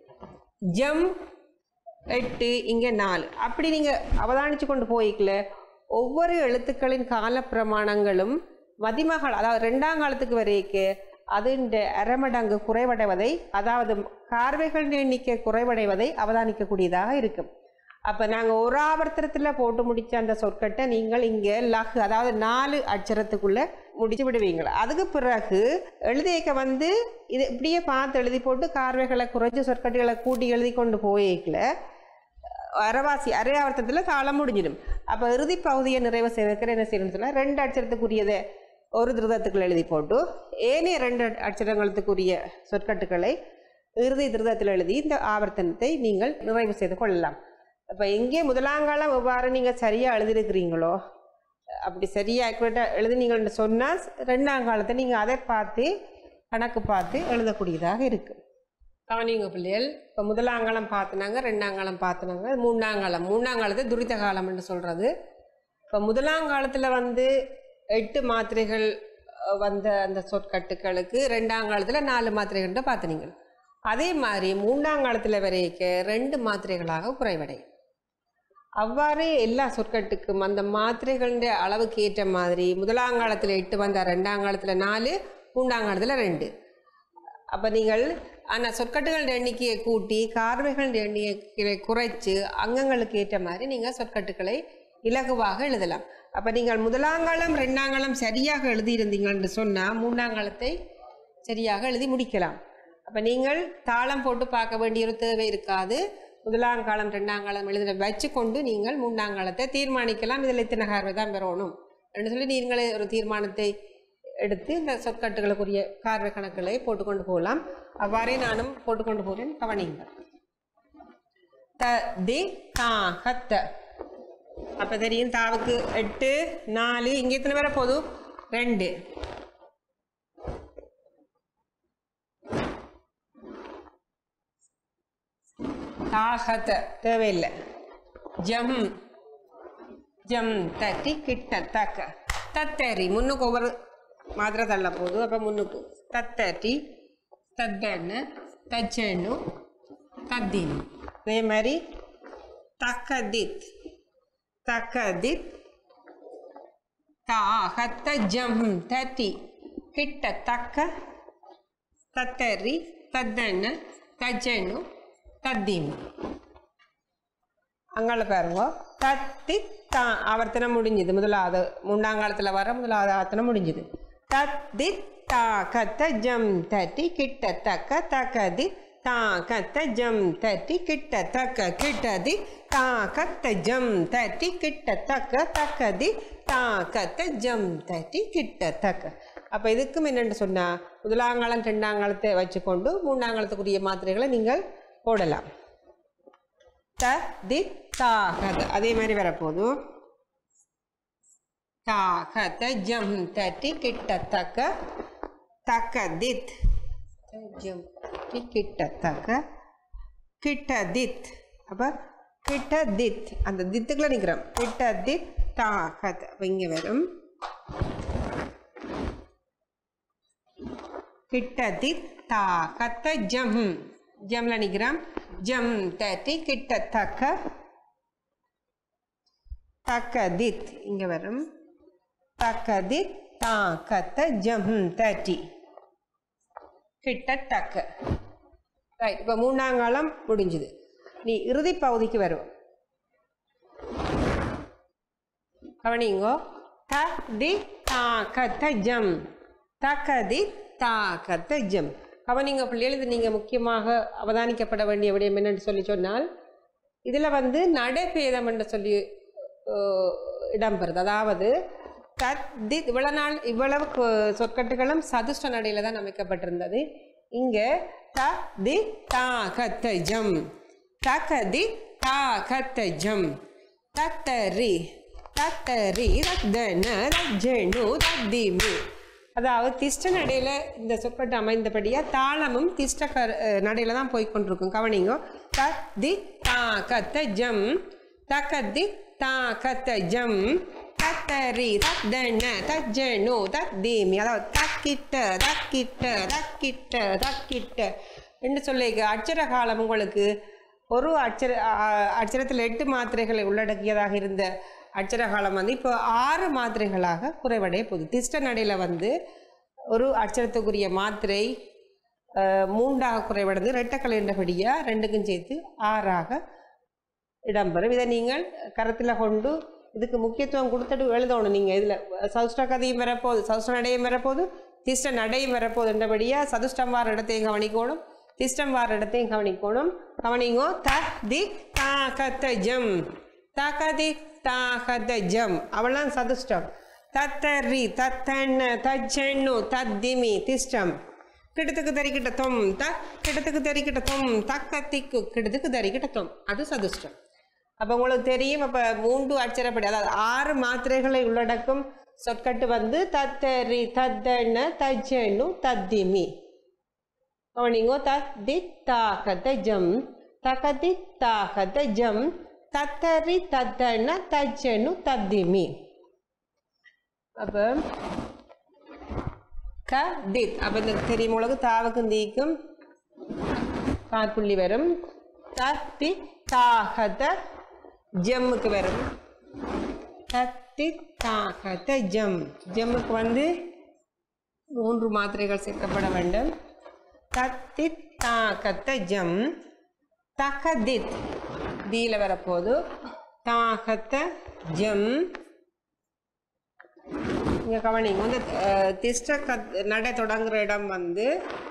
ஜம் எட்டு, இங்கே நாலு. அப்படி நீங்கள் அவதானித்து கொண்டு போய்க்கல ஒவ்வொரு எழுத்துக்களின் கால பிரமாணங்களும் மதிமகள், அதாவது ரெண்டாம் காலத்துக்கு வரைக்கு அது இந்த அரைமடங்கு குறைவடைவதை, அதாவது கார்வைகள் எண்ணிக்கை குறைவடைவதை அவதானிக்கக்கூடியதாக இருக்கும். அப்போ நாங்கள் ஒரு ஆவர்த்தனத்தில் போட்டு முடித்த அந்த சொற்கட்டை நீங்கள் இங்கே லகு, அதாவது நாலு அட்சரத்துக்குள்ளே முடிச்சு விடுவீங்களா. அதுக்கு பிறகு எழுதியக்க வந்து இது இப்படியே பார்த்து எழுதி போட்டு கார்வைகளை குறைச்சி சொற்கட்டுகளை கூட்டி எழுதி கொண்டு போயிக்கல அரைவாசி அரை ஆவர்த்தனத்தில் தாளம் முடிஞ்சிடும். அப்போ இறுதி பகுதியை நிறைவு செய்வதற்கு என்ன செய்யணும்னு சொன்னால், ரெண்டு அட்சரத்துக்குரியதை ஒரு திருதத்துக்குள் எழுதி போட்டு ஏனைய ரெண்டு அட்சரங்களுக்குரிய சொற்கட்டுகளை இறுதி திருதத்தில் எழுதி இந்த ஆவர்த்தனத்தை நீங்கள் நிறைவு செய்து கொள்ளலாம். அப்போ எங்கே முதலாங்காலம் எவ்வாறு நீங்கள் சரியாக எழுதியிருக்கிறீங்களோ அப்படி சரியாக அக்யூரேட்டாக எழுதினீங்கள்னு சொன்னால் ரெண்டாம் காலத்தை நீங்கள் அதை பார்த்து கணக்கு பார்த்து எழுதக்கூடியதாக இருக்குது. கவனிங்க பிள்ளைகள், இப்போ முதலாங்காலம் பார்த்துனாங்க, ரெண்டாங்காலம் பார்த்துனாங்க, மூணாங்காலம். மூணாங்காலத்தை துரித காலம் என்று சொல்கிறது. இப்போ முதலாங்காலத்தில் வந்து எட்டு மாத்திரைகள் வந்த அந்த சொற்கட்டுகளுக்கு ரெண்டாம் காலத்தில் நாலு மாத்திரைகள்ன்ற பார்த்துனீங்க. அதே மாதிரி மூணாம் காலத்தில் வரைக்க ரெண்டு மாத்திரைகளாக குறைவடையும். அவ்வாறே எல்லா சொற்கட்டுக்கும் அந்த மாத்திரைகளுடைய அளவுக்கு ஏற்ற மாதிரி முதலாங்காலத்தில் எட்டு வந்தால் ரெண்டாம் காலத்தில் நாலு, மூணாம் காலத்தில் ரெண்டு. அப்போ நீங்கள் ஆனால் சொற்கட்டுகள் எண்ணிக்கையை கூட்டி கார்வைகள் எண்ணிக்கையை குறைச்சி அங்கங்களுக்கு ஏற்ற மாதிரி நீங்கள் சொற்கட்டுகளை இலகுவாக எழுதலாம். அப்போ நீங்கள் முதலாங்காலம் ரெண்டாங்காலம் சரியாக எழுதியிருந்தீங்கன்னு சொன்னால் மூணாங்காலத்தை சரியாக எழுதி முடிக்கலாம். அப்போ நீங்கள் தாளம் போட்டு பார்க்க வேண்டிய ஒரு தேவை இருக்காது. முதலாங்காலம் ரெண்டாங்காலம் எழுத வச்சு கொண்டு நீங்கள் மூணாங்காலத்தை தீர்மானிக்கலாம். இதில் இத்தனை கார்வை தான் பெறணும் என்று சொல்லி நீங்களே ஒரு தீர்மானத்தை எடுத்து இந்த சொற்கட்டுகளுக்குரிய கார்வை கணக்குகளை போட்டுக்கொண்டு போகலாம். அவ்வாறே நானும் போட்டுக்கொண்டு போகிறேன். கவனிங்க. த தி தா கத்த. அப்போ தெரியும் தாவுக்கு எட்டு நாலு, இங்கே எத்தனை பேரை போதும் ரெண்டு. தாகத்த தேவையில்லை. ஜம் ஜம் தட்டி கிட்ட தக்க தத்தரி. முன்னுக்கு ஒவ்வொரு மாத்திரை தள்ள போதும். அப்போ முன்னுக்கு தத்தட்டி தத்தன்னு தச்சன்னு தத்தின்னு. அதே மாதிரி தக்கதித் தக்கதித் தாகத்த ஜம் தட்டி கிட்ட தக்க தத்தரி தத்தன்னு தச்சன்னு தத்தின்னு. அங்கால பாருங்க, தத்தி தா ஆவர்த்தனம் முடிஞ்சுது. முதலாவது மூணாம் காலத்தில் வர முதலாவது ஆவர்த்தனம் முடிஞ்சுது. தத்தி தா கத்த ஜம் தட்டி கிட்ட தக்க தக்கதி தா கத்த ஜம் தட்டி கிட்ட தக்க கிட்டதி தா கத்த ஜம் தட்டி கிட்ட தக்க தக்கதி தா கத்த ஜம் தட்டி கிட்ட தக்க. அப்போ இதுக்கும் என்னென்னு சொன்னால் முதலாங்காலம் ரெண்டாங்காலத்தை வச்சுக்கொண்டு மூணாங்காலத்துக்குரிய மாத்திரைகளை நீங்கள் போடலாம். த தி தா கத அதே மாதிரி வரப்போதும். தா கத ஜம் தட்டி கிட்ட தக்க தக்க தித் ஜம் தட்டி கிட்ட தக்க கிட்ட தித். அப்போ கிட்ட தித் அந்த தித்துக்குள்ள நிற்கிறோம். கிட்ட தித் தா கத இங்கே வரும் கிட்டதி தா கத்த ஜம் ஜம்ல நிற்கிறோம் ஜம் தட்டி கிட்டத்தக்க தக்கதித் இங்கே வரும் தக்கதித் தா கத்த ஜம் தட்டி கிட்டத்தக்க ரைட். இப்போ மூணாங்காலம் முடிஞ்சுது. நீ இறுதி பகுதிக்கு வரும். கவனிங்கோ த தி தா கத்த ஜம் தக்கதி தா கத்த ஜம். கவனிங்க பிள்ளைகள், இது நீங்கள் முக்கியமாக அவதானிக்கப்பட வேண்டிய விடயம் என்னென்னு சொல்லி சொன்னால், இதில் வந்து நடைபேதம் என்று சொல்லி இடம்பெறுது. அதாவது தத் தி இவ்வளவு நாள் இவ்வளவு சொற்கட்டுகளும் சதுஷ்ட நடையில் தான் அமைக்கப்பட்டிருந்தது. இங்கே த தி தா கத்த ஜம் தக்கதி தா கத்த ஜம் தத்தரி தத்தரி தத்தன தஜ்ஜனு தத்திமி. அதாவது திஷ்ட நடையில் இந்த சொற்கட்டு அமைந்தபடியாக தாளமும் திஷ்ட க நடையில் தான் போய்கொண்டிருக்கும். கவனிங்கோ த தி தா கத்த ஜம் தக்கதி தா கத்த ஜம் தத்தரி தத்தன தஜ்ஜனு தத்திமி. அதாவது தக்கிட்ட தக்கிட்ட தக்கிட்ட தக்கிட்ட என்று சொல்லி அட்சர காலம் உங்களுக்கு ஒரு அட்சர அட்சரத்தில் எட்டு மாத்திரைகளை உள்ளடக்கியதாக இருந்த அட்சர காலம் வந்து இப்போ ஆறு மாத்திரைகளாக குறைவடைய போகுது. திஷ்ட நடையில் வந்து ஒரு அட்சரத்துக்குரிய மாத்திரை மூன்றாக குறைவடைந்து ரெட்டக்கலை என்றபடியாக ரெண்டுக்கும் சேர்த்து ஆறாக இடம்பெறும். இதை நீங்கள் கருத்தில் கொண்டு இதுக்கு முக்கியத்துவம் கொடுத்துட்டு எழுதணும். நீங்கள் இதில் சதுஷ்ட கதையும் வரப்போகுது, சதுஷ்ட நடையும் வரப்போகுது, திஷ்ட நடையும் வரப்போகுது என்றபடியாக சதுஷ்டம் வார இடத்தையும் கவனிக்கணும், திஷ்டம் வார இடத்தையும் கவனிக்கணும். கவனிங்கோ த தி தா கத்த ஜம் தகதி தா கத ஜம் அவளாம் சதுஷ்டம். தத்தரி தத்தன்ன தஜ்ஜன்னு தத்திமி திஷ்டம். கிட்டத்துக்கு தரிக்கிட்ட தொம் த கிட்டத்துக்கு தரிக்கிட்ட தொம் தக்கத்திக்கு கிட்டத்துக்கு தரிக்கிட்ட தொம் அது சதுஷ்டம். அப்போ உங்களுக்கு தெரியும். அப்போ மூன்று அட்சரப்படி அதாவது ஆறு மாத்திரைகளை உள்ளடக்கும் சொற்கட்டு வந்து தத்தரி தத்தன்ன தஜ்ஜன்னு தத்திமி. கவனிங்கோ தத்தி தாகத ஜம் தகதி தாகத ஜம் தத்தரி தத்தன தஜ்ஜனு தத்திமி. அப்போ க தித் அப்போ இந்த தெரியும் உங்களுக்கு தாவுக்கும் தீக்கும் காற்புள்ளி வரும். தத்தி தாகத ஜம்முக்கு வரும். தத்தி தாகத ஜம் ஜம்முக்கு வந்து மூன்று மாத்திரைகள் சேர்க்கப்பட வேண்டும். தத்தி தாகத்த ஜம் தகதித் தீல வரப்போது தாகத்த ஜம். இங்கே கவனிங்க வந்து திஷ்ட கத் நடை தொடங்குற இடம் வந்து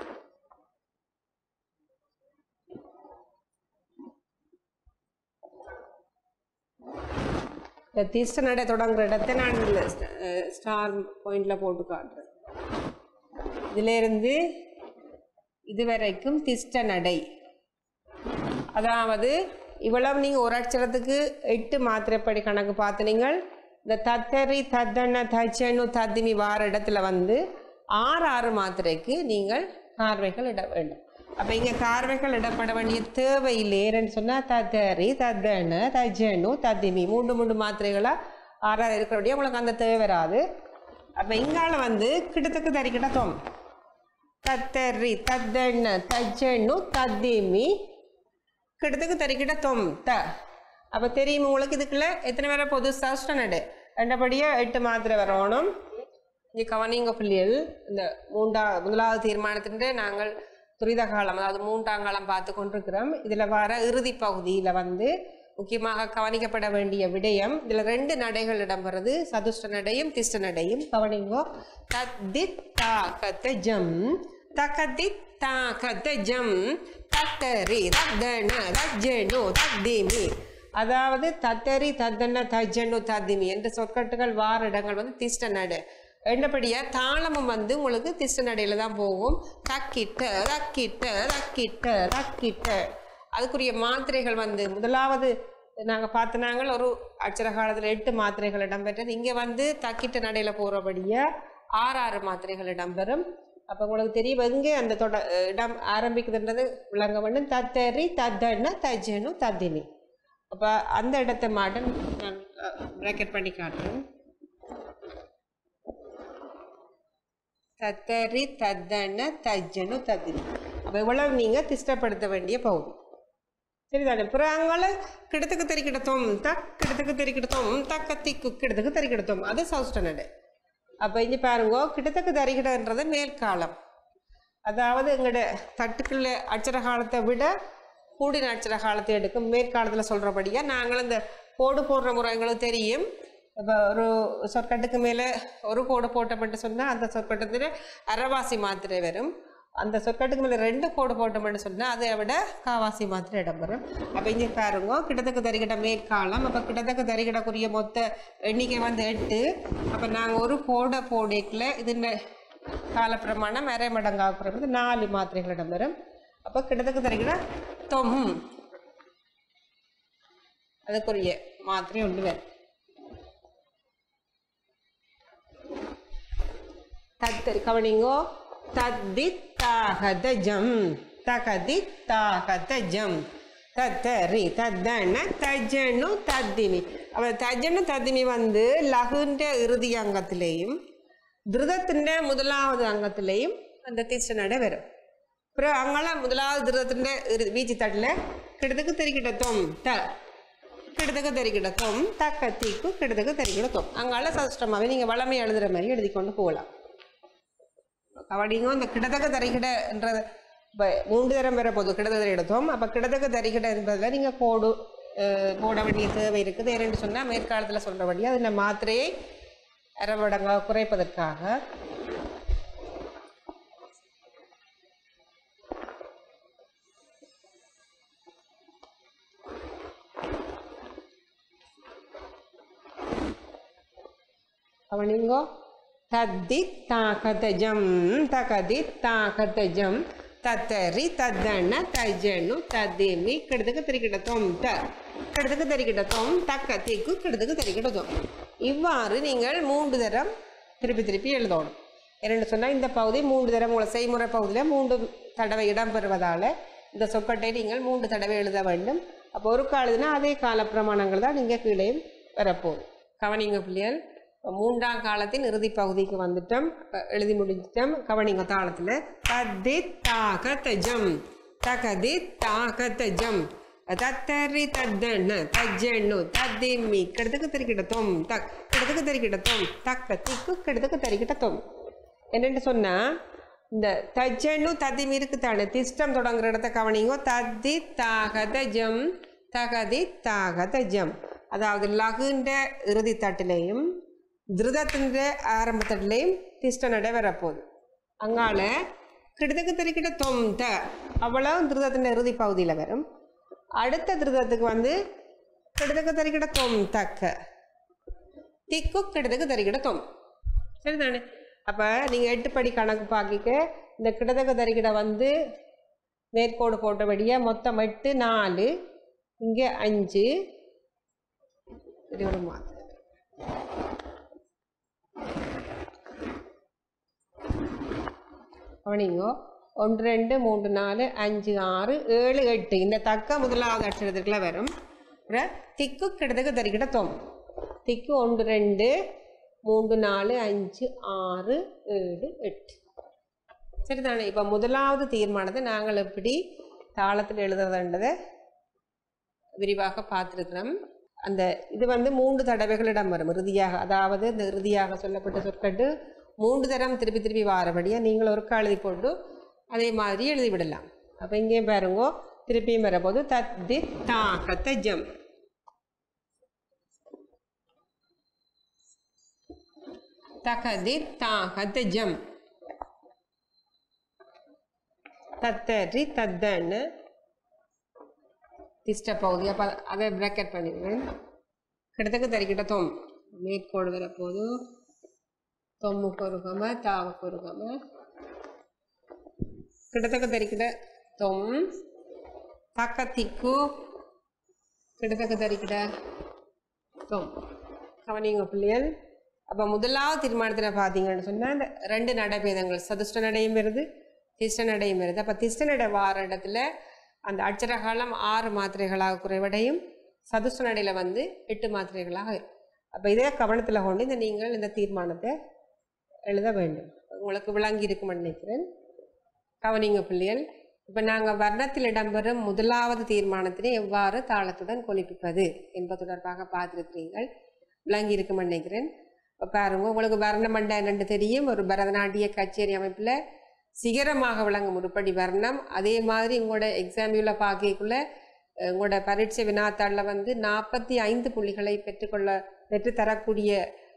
திஷ்ட நடை தொடங்குற இடத்தை நான் ஸ்டார் பாயிண்ட்ல போட்டு காட்டுறேன். இதிலிருந்து இதுவரைக்கும் திஷ்ட நடை. அதாவது இவ்வளவு நீங்கள் ஒரு அட்சரத்துக்கு எட்டு மாத்திரைப்படி கணக்கு பார்த்து நீங்கள் இந்த தத்தரி தத்தன தச்சனு தத்திமி வார இடத்துல வந்து ஆறு ஆறு மாத்திரைக்கு நீங்கள் கார்வைகள் இட வேண்டும். அப்போ இங்கே கார்வைகள் இடப்பட வேண்டிய தேவையில்லைன்னு சொன்னால் தத்தரி தத்தன தஜனு தத்திமி மூன்று மூன்று மாத்திரைகளாக ஆறாவது இருக்கிறபடியே உங்களுக்கு அந்த தேவை வராது. அப்போ இங்கால வந்து கிட்டத்துக்கு தரிக்கிட்ட தோம் தத்தரி தத்தன தஜனு தத்திமி கிட்டத்துக்கு தரிக்கிட்ட தொம் த. அப்போ தெரியும் உங்களுக்கு இதுக்குள்ள எத்தனை பேரை பொது சஷ்ட நடு ரெண்டபடியாக எட்டு மாத்திரை வரணும். இங்கே கவனிங்க பிள்ளைகள், இந்த மூன்றா முதலாவது தீர்மானத்தின் நாங்கள் துரித காலம் அதாவது மூன்றாம் காலம் பார்த்து கொண்டிருக்கிறோம். இதில் வர இறுதி பகுதியில் வந்து முக்கியமாக கவனிக்கப்பட வேண்டிய விடயம், இதில் ரெண்டு நடைகள் இடம்பெறுது, சதுஷ்ட நடையும் திஷ்ட நடையும். கவனிங்கோ தத்தி தா கத்த ஜம் தகதி தா கத்த ஜம் தத்தரி தத்தன தஜ்ஜனு தத்திமி. அதாவது தத்தரி தத்தன தஜ்ஜனு தத்திமி என்ற சொற்கட்டுகள் வார இடங்கள் வந்து திஷ்ட நடை. என்னபடியா தாளமும் வந்து உங்களுக்கு திஷ்ட நடையில தான் போகும். தக்கிட்ட தக்கிட்ட தக்கிட்ட தக்கிட்ட அதுக்குரிய மாத்திரைகள் வந்து முதலாவது நாங்கள் பார்த்தனாங்கள் ஒரு அட்சர காலத்தில் எட்டு மாத்திரைகள் இடம்பெற்றது. இங்கே வந்து தக்கிட்ட நடையில் போகிறபடியாக ஆறு ஆறு மாத்திரைகள் இடம்பெறும். அப்போ உங்களுக்கு தெரியும் எங்கே அந்த தொட இடம் ஆரம்பிக்குதுன்றது விளங்க வேண்டும். தத்தரி தத்தன தஜ்ஜனு தத்திமி. அப்போ அந்த இடத்தை மாட்டன் நான் ப்ராக்கெட் பண்ணி காட்டுறேன். தத்தரி தத்தன தஜ்ஜனு தத்தினி. அப்போ இவ்வளவு நீங்கள் திஷ்டப்படுத்த வேண்டிய பகுதி. சரிதானே? பிறகு அங்கால கிடத்துக்கு தெரிக்கிடத்தோம் தக் கிடத்துக்கு தெரிக்கிடத்தோம் தக்க திக்கு கிடத்துக்கு தெரிக்கிடத்தோம் அது சௌஷ்ட நடை. அப்போ இங்கே பாருங்கோ, கிட்டத்தக்கு தரிகிடன்றது மேல்காலம். அதாவது எங்களோட தட்டுக்குள்ள அச்சர காலத்தை விட கூடின அச்சர காலத்தை எடுக்கும் மேற்காலத்தில் சொல்கிறபடியாக நாங்களும் இந்த கோடு போடுற முறை எங்களுக்கு தெரியும். இப்போ ஒரு சொற்கட்டுக்கு மேலே ஒரு கோடு போட்டப்பட்டு சொன்னால் அந்த சொற்கட்டத்தில் அரைவாசி மாத்திரை வரும். அந்த சொற்கட்டுக்கு மேலே ரெண்டு கோடு போட்டோம்னு சொன்னால் அதை விட காவாசி மாத்திரை இடம் வரும். அப்போ இங்கே பாருங்க, கிட்டத்தக்கு தரிகிட மேற்காலம். அப்போ கிட்டத்தக்கு தரிகிடக்குரிய மொத்த எண்ணிக்கை வந்து எட்டு. அப்போ நாங்கள் ஒரு கோடை போடைக்கில் இது காலப்பிரமாணம் அரை மடங்காக நாலு மாத்திரைகள் இடம் வரும். அப்போ கிட்டத்தக்கு தரிகிட தொம் அதுக்குரிய மாத்திரை ஒன்று வரும். தத்தரி கவனிங்கோ, தத்தி தாகத ஜம் தகதி தாகத ஜம் தத்தரி தத்தன தஜ்ஜனு தத்திமி. அப்போ தஜ்ஜனு தத்திமி வந்து லகுன்ற இறுதி அங்கத்திலேயும் திருதத்தின் முதலாவது அங்கத்திலேயும் அந்த திஷ்ட நடை வரும். அப்புறம் அங்கெல்லாம் முதலாவது திருதத்தின் வீச்சு தட்டில் கிட்டத்துக்கு தெரிக்கிட்டத்தோம் த கிட்டத்துக்கு தெரிக்கிட்டத்தோம் தக்க தீக்கு கிட்டத்துக்கு தெரிக்கிட்டத்தோம். அங்கால சஷ்டமாகவே நீங்கள் வளமை எழுதுகிற மாதிரி எழுதி கொண்டு போகலாம். கவனிங்க, இந்த கிடத்தக்க தரிகிடன்றது இப்போ மூன்று தரம் வர போது கிடத்த தரிகிடத்தோம். அப்போ கிடத்தக்க தரிகிட என்பதில் நீங்கள் கோடு போட வேண்டிய தேவை இருக்குது. ஏன்னு சொன்னால் மேற்காலத்தில் சொல்கிறபடியாக அதில் மாத்திரையை அரை மடங்காக குறைப்பதற்காக கவனிங்கோ, தத்தி தாகதஜம் தகதி தாகதஜம் தத்தரி தத்தன தஜ்ஜனு தத்திமி கிடத்துக்கு தெரிக்கிடத்தோம் த கிடத்துக்கு தெரிக்கிடத்தோம் தக்க தீக்கு கிடத்துக்கு தெரிக்கிடத்தோம். இவ்வாறு நீங்கள் மூன்று தரம் திருப்பி திருப்பி எழுதணும். என்னென்னு சொன்னால் இந்த பகுதி மூன்று தரம் உங்களை செய்முறை பகுதியில் மூன்று தடவை இடம்பெறுவதால் இந்த சொற்கட்டை நீங்கள் மூன்று தடவை எழுத வேண்டும். அப்போ ஒரு காலதுனா அதே கால பிரமாணங்கள் தான் நீங்கள் கீழே வரப்போகுது. கவனிங்க பிள்ளைகள், மூன்றாம் காலத்தின் இறுதி பகுதிக்கு வந்துட்டோம், எழுதி முடிஞ்சிட்டோம். கவனிங்க தாளத்தில் தத்தி தாகதஜம் தகதி தாகதஜம் தத்தரி தத்தன தஜ்ஜனு தத்திமி கிடத்துக்கு தெரிக்கிடத்தோம் தக் கிடத்துக்கு தெரிக்கிடத்தோம் தக்க திக்கு கிடத்துக்கு தெரிக்கிட்டத்தோம். என்னென்னு சொன்னால் இந்த தஜ்ஜனு தத்திமி இருக்குத்தானே திஷ்டம் தொடங்குற இடத்த கவனிங்கோ. தத்தி தாகதஜம் தகதி தாகதஜம், அதாவது லகுன்ற இறுதி தட்டிலையும் திருதத்தின் ஆரம்பத்திலையும் திஷ்ட நடை வரப்போகுது. அங்கால கிடத்துக்கு தெரிக்கிட்ட தொம் த அவ்வளவு திருதத்தின் இறுதி பகுதியில் வரும். அடுத்த திருதத்துக்கு வந்து கிடத்துக்கு தெரிக்கிட்ட தொம் தக்க திக்கு கிடத்துக்கு தெரிக்கிட்ட தொம். சரிதானே? அப்போ நீங்கள் எட்டு படி கணக்கு பார்க்கிக்க இந்த கிடத்துக்கு தெரிக்கிட வந்து மேற்கோடு போட்டபடியாக மொத்தம் எட்டு நாலு இங்கே அஞ்சு ஒரு மாத்திரை கவனிங்கோ. ஒன்று ரெண்டு மூன்று நாலு அஞ்சு ஆறு ஏழு எட்டு இந்த தக்க முதலாவது அட்சரத்துக்குள்ள வரும். அப்புறம் திக்கு கிடத்துக்கு தரிக்கிட்ட தொம் திக்கு ஒன்று ரெண்டு மூன்று நாலு அஞ்சு ஆறு ஏழு எட்டு. சரிதானே? இப்போ முதலாவது தீர்மானத்தை நாங்கள் எப்படி தாளத்தில் எழுதுறதுன்றதை விரிவாக பார்த்துருக்கிறோம். அந்த இது வந்து மூன்று தடவைகளிடம் வரும் இறுதியாக, அதாவது இந்த இறுதியாக சொல்லப்பட்ட சொற்கட்டு மூன்று தரம் திருப்பி திருப்பி வாரபடியாக நீங்கள் ஒரு எழுதி போட்டு அதே மாதிரி எழுதிவிடலாம். அப்போ இங்கேயும் பாருங்கோ, திருப்பியும் வரப்போது தத்தி தாகதஜம் தகதி தாகதஜம் தத்தரி தத்தன்னு திஷ்ட பகுதி. அப்போ அதை ப்ராக்கெட் பண்ணிடுவேன். கிட்டத்தட்ட தரிக்கிட்ட தொம் மேற்கோடு வரப்போது தொம்முக்கு ஒரு கம தாவுக்கு ஒரு கம கிட்டத்தட்ட தரிக்கிட்ட தொம் தக்க திக்கு கிட்டத்தட்ட தரிக்கிட்ட தொம். கவனிங்க பிள்ளைகள். அப்போ முதலாவது தீர்மானத்தில் பார்த்தீங்கன்னு சொன்னால் இந்த ரெண்டு நடைபேதங்கள் சதுஷ்ட நடையும் வருது திஷ்ட நடையும் வருது. அப்போ திஷ்ட நடை வார இடத்துல அந்த அட்சரகாலம் ஆறு மாத்திரைகளாக குறைவடையும், சதுஷ்ட நடையில் வந்து எட்டு மாத்திரைகளாக இருக்கும். அப்போ இதே கவனத்தில் கொண்டு இந்த நீங்கள் இந்த தீர்மானத்தை எழுத வேண்டும். உங்களுக்கு விளங்கி இருக்குமென்னு நினைக்கிறேன். கவனிங்க பிள்ளைகள். இப்போ நாங்கள் வர்ணத்தில் இடம்பெறும் முதலாவது தீர்மானத்தினை எவ்வாறு தாளத்துடன் கொலிப்பிப்பது என்பது தொடர்பாக பார்த்துருக்கிறீர்கள். விளங்கி இருக்குமென்னு நினைக்கிறேன். இப்போ பாருங்க, உங்களுக்கு வர்ணமண்டா என்னென்று தெரியும். ஒரு பரதநாட்டிய கச்சேரி அமைப்பில் சிகரமாக விளங்கும் உருப்படி வர்ணம். அதே மாதிரி உங்களோட எக்ஸாம்பியூவில் பார்க்கக்குள்ள உங்களோட பரீட்சை வினாத்தாளில் வந்து நாற்பத்தி ஐந்து புள்ளிகளை பெற்றுக்கொள்ள பெற்றுத்தரக்கூடிய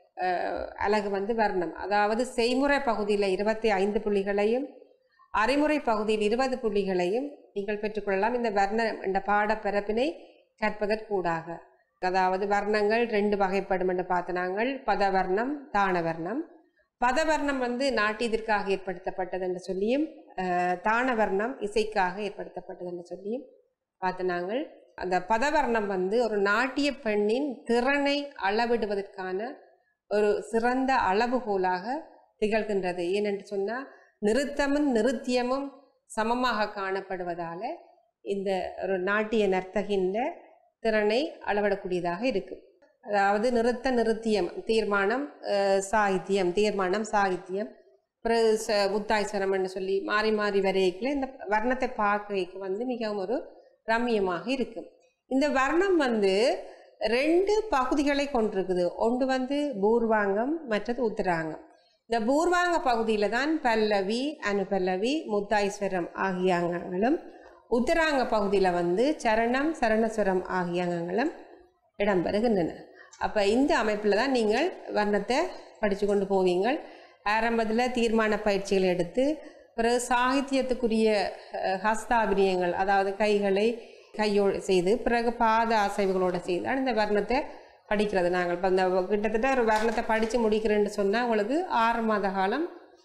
அலகு வந்து வர்ணம். அதாவது செய்முறை பகுதியில் இருபத்தி ஐந்து புள்ளிகளையும் அறிமுறை பகுதியில் இருபது புள்ளிகளையும் நீங்கள் பெற்றுக்கொள்ளலாம் இந்த வர்ண என்ற பாடப்பரப்பினை கற்பதற்கூடாக. அதாவது வர்ணங்கள் ரெண்டு வகைப்படும் என்று பார்த்த நாங்கள் பதவர்ணம், தானவர்ணம். பதவர்ணம் வந்து நாட்டியத்திற்காக ஏற்படுத்தப்பட்டது என்று சொல்லியும், தானவர்ணம் இசைக்காக ஏற்படுத்தப்பட்டது என்று சொல்லியும் பார்த்த நாங்கள். அந்த பதவர்ணம் வந்து ஒரு நாட்டிய பெண்ணின் திறனை அளவிடுவதற்கான ஒரு சிறந்த அளவுகோலாக திகழ்கின்றது. ஏனென்று சொன்னால் நிறுத்தமும் நிருத்தியமும் சமமாக காணப்படுவதால் இந்த ஒரு நாட்டிய நர்த்தகின்ற திறனை அளவிடக்கூடியதாக இருக்குது. அதாவது நிறுத்த நிருத்தியம், தீர்மானம் சாகித்யம், தீர்மானம் சாகித்யம், முத்தாய்ஸ்வரம் என்று சொல்லி மாறி மாறி வரைக்குள்ள இந்த வர்ணத்தை பார்க்க வந்து மிகவும் ஒரு ரம்மியமாக இருக்கும். இந்த வர்ணம் வந்து ரெண்டு பகுதிகளை கொண்டிருக்குது. ஒன்று வந்து பூர்வாங்கம், மற்றது உத்தராங்கம். இந்த பூர்வாங்க பகுதியில் தான் பல்லவி, அனுபல்லவி, முத்தாய்ஸ்வரம் ஆகிய அங்கங்களும், உத்தராங்க பகுதியில் வந்து சரணம், சரணஸ்வரம் ஆகிய அங்கங்களும் இடம்பெறுகின்றன. அப்போ இந்த அமைப்பில் தான் நீங்கள் வர்ணத்தை படித்து கொண்டு போவீங்கள். ஆரம்பத்தில் தீர்மான பயிற்சிகளை எடுத்து பிறகு சாகித்யத்துக்குரிய ஹஸ்தாபிரியங்கள், அதாவது கைகளை கையோடு செய்து பிறகு பாத அசைவுகளோடு செய்தால் இந்த வர்ணத்தை படிக்கிறது. நாங்கள் இப்போ இந்த கிட்டத்தட்ட ஒரு வர்ணத்தை படித்து முடிக்கிறேன்னு சொன்னால் உங்களுக்கு ஆறு மாத காலம்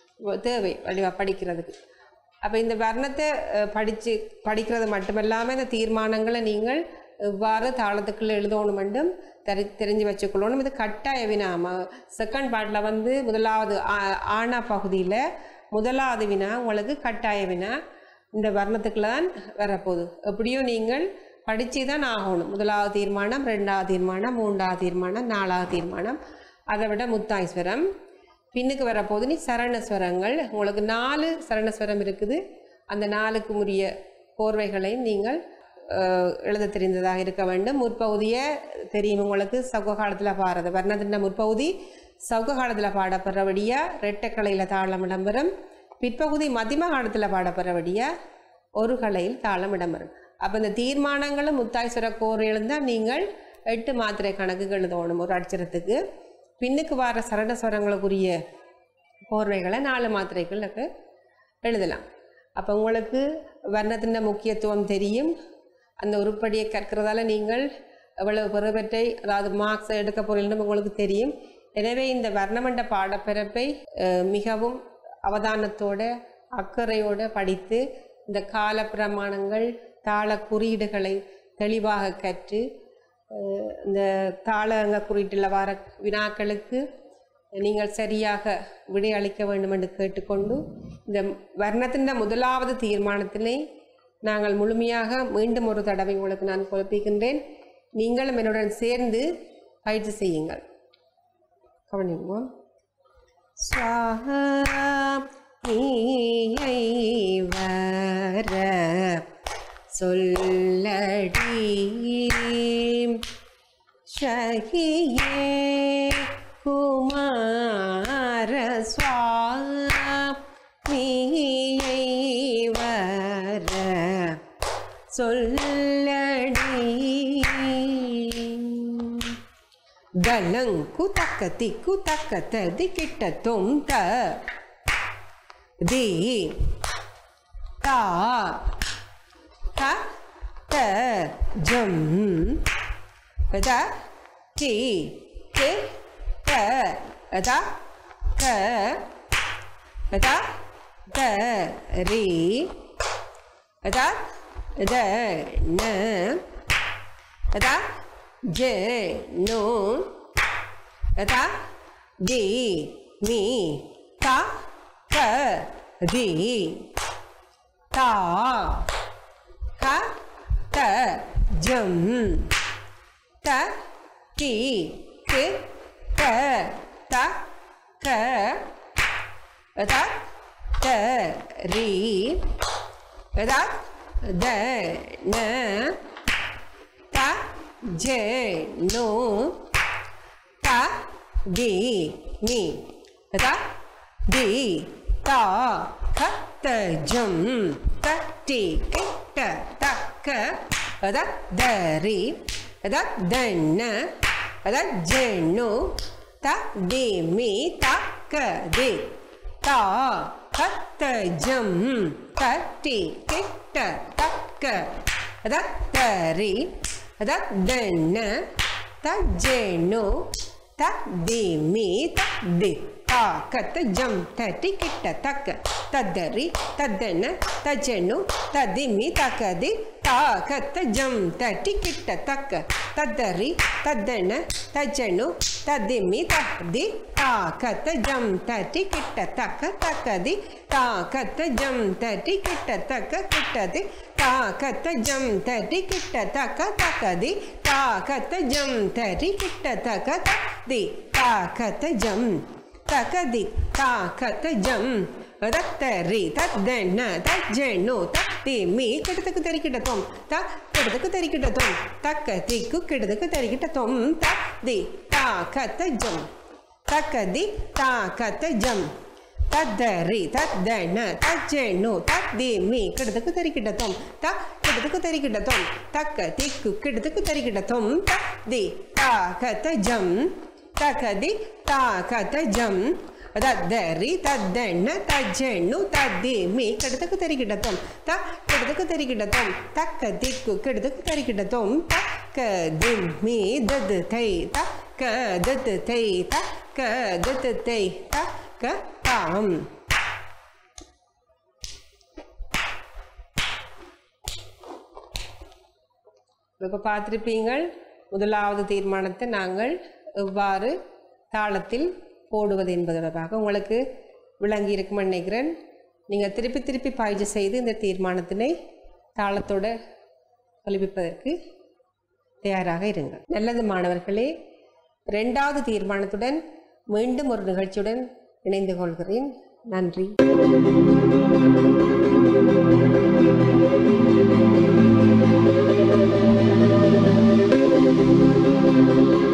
தேவை வடிவாக படிக்கிறதுக்கு. அப்போ இந்த வர்ணத்தை படித்து படிக்கிறது மட்டுமில்லாமல் இந்த தீர்மானங்களை நீங்கள் எவ்வாறு தாளத்துக்குள்ளே எழுதணும் என்றும் தெரி தெரிஞ்சு வச்சுக்கொள்ளணும். இது கட்டாய வினா. செகண்ட் பார்ட்டில் வந்து முதலாவது ஆனா பகுதியில் முதலாவது வினா உங்களுக்கு கட்டாய வினா இந்த வர்ணத்துக்குள்ள தான் வரப்போகுது. எப்படியும் நீங்கள் படித்து தான் ஆகணும். முதலாவது தீர்மானம், ரெண்டாவது தீர்மானம், மூன்றாவது தீர்மானம், நாலாவது தீர்மானம், அதை விட முத்தாய்ஸ்வரம். பின்னுக்கு வரப்போது நீ சரணஸ்வரங்கள். உங்களுக்கு நாலு சரணஸ்வரம் இருக்குது. அந்த நாலுக்கு உரிய கோர்வைகளையும் நீங்கள் எழுத தெரிந்ததாக இருக்க வேண்டும். முற்பகுதியை தெரியும் உங்களுக்கு, சவுக காலத்தில் பாடுறது வர்ணத்தின் முற்பகுதி சவுக காலத்தில் பாடப்படுறபடியாக ரெட்டை கலையில் தாளம் இடம்பெறும். பிற்பகுதி மத்தியம காலத்தில் பாடப்படுறபடியாக ஒரு கலையில் தாளம் இடம்பெறும். அப்போ இந்த தீர்மானங்களும் முத்தாய்ஸ்வர கோர்வைகளும் தான் நீங்கள் எட்டு மாத்திரை கணக்கு எழுதணும் ஒரு அட்சரத்துக்கு. பின்னுக்கு வர சரணஸ்வரங்களுக்குரிய கோர்வைகளை நாலு மாத்திரைகளுக்கு எழுதலாம். அப்போ உங்களுக்கு வர்ணத்தின் முக்கியத்துவம் தெரியும். அந்த உருப்படியை கற்கிறதால நீங்கள் எவ்வளவு பெறுபற்றை, அதாவது மார்க்ஸ் எடுக்க போகிறீங்கன்னு உங்களுக்கு தெரியும். எனவே இந்த வர்ணமண்ட பாடப்பிறப்பை மிகவும் அவதானத்தோடு அக்கறையோடு படித்து இந்த கால பிரமாணங்கள், தாள குறியீடுகளை தெளிவாக கற்று இந்த தாளங்க குறியீட்டில் வர வினாக்களுக்கு நீங்கள் சரியாக விடையளிக்க வேண்டும் என்று கேட்டுக்கொண்டு இந்த வர்ணத்தின் முதலாவது தீர்மானத்தினை நாங்கள் முழுமையாக மீண்டும் ஒரு தடவை உங்களுக்கு நான் குழப்பிக்கின்றேன். நீங்களும் என்னுடன் சேர்ந்து பயிற்சி செய்யுங்கள். கவனிப்போம். நீயை வர சொல்லடி ஷகியே குமார சுவாமியை வர சொல்லடி தலங்கு தக்க திக்கு தக்க ததி கிட்ட தொந்த தி தா த த ஜம் த டி கே த த க த த ரி த த ந த ஜ நோ த தி மீ த க தி தா க த ஜம் த டி கே க த க த த ரி த த ந த ஜ நு த தி மி த தி த க த ஜம் த டி கிட்ட த க த த ரி த த ந த ஜ நு த தி மி த க தி த க த ஜம் த டி கிட்ட த க த த ரி த த ந த ஜ நு த தி மி த தி த க த ஜம் த டி கிட்ட த க த த ரி த த ந த ஜ நு த தி மி த க தி த க த ஜம் த டி கிட்ட த க த த ரி த த ந த ஜ நு த தி மி த தி த க த ஜம் த டி கிட்ட த க த க தி த க த ஜம் த டி கிட்ட த க கிட்ட தி த க த ஜம் த டி கிட்ட த க த க தி த க த ஜம் த டி கிட்ட த க த தி த க த ஜம் த க தி த க த ஜம் த த ரி த த ந த ஜ நு த தி மி கிட்டத்துக்கு தரிக்கிட்ட தொம் த கிட்டத்துக்கு தரிக்கிட்ட தொம் த க திக்கு கிட்டத்துக்கு தரிக்கிட்ட தொம் த தி த க த ஜம் த க தி த க த ஜம் த த ரி த த ந த ஜ நு த தி மி கிட்டத்துக்கு தரிக்கிட்ட தொம் த கிட்டத்துக்கு தரிக்கிட்ட தொம் த க திக்கு கிட்டத்துக்கு தரிக்கிட்ட தொம் த தி த க த ஜம் த க தி த க த ஜம் த த ரி த த ந த ஜ நு த தி மி கிட்டத்துக்கு தரிக்கிட்ட தொம் த கிட்டத்துக்கு தரிக்கிட்ட தொம் த க திக்கு கிட்டத்துக்கு தரிக்கிட்ட தொம் த க தி மி த த தை த க த த தை த க த த தை த க தாம். இப்போ பார்த்துருப்பீங்கள் முதலாவது தீர்மானத்தை நாங்கள் எவ்வாறு தாளத்தில் போடுவது என்பது தொடர்பாக உங்களுக்கு விளங்கி இருக்குமென்னு நினைக்கிறேன். நீங்கள் திருப்பி திருப்பி பயிற்சி செய்து இந்த தீர்மானத்தினை தாளத்தோடு ஒலிப்பிப்பதற்கு தயாராக இருங்கள். நல்லது மாணவர்களே, ரெண்டாவது தீர்மானத்துடன் மீண்டும் ஒரு நிகழ்ச்சியுடன் இணைந்து கொள்கிறேன். நன்றி.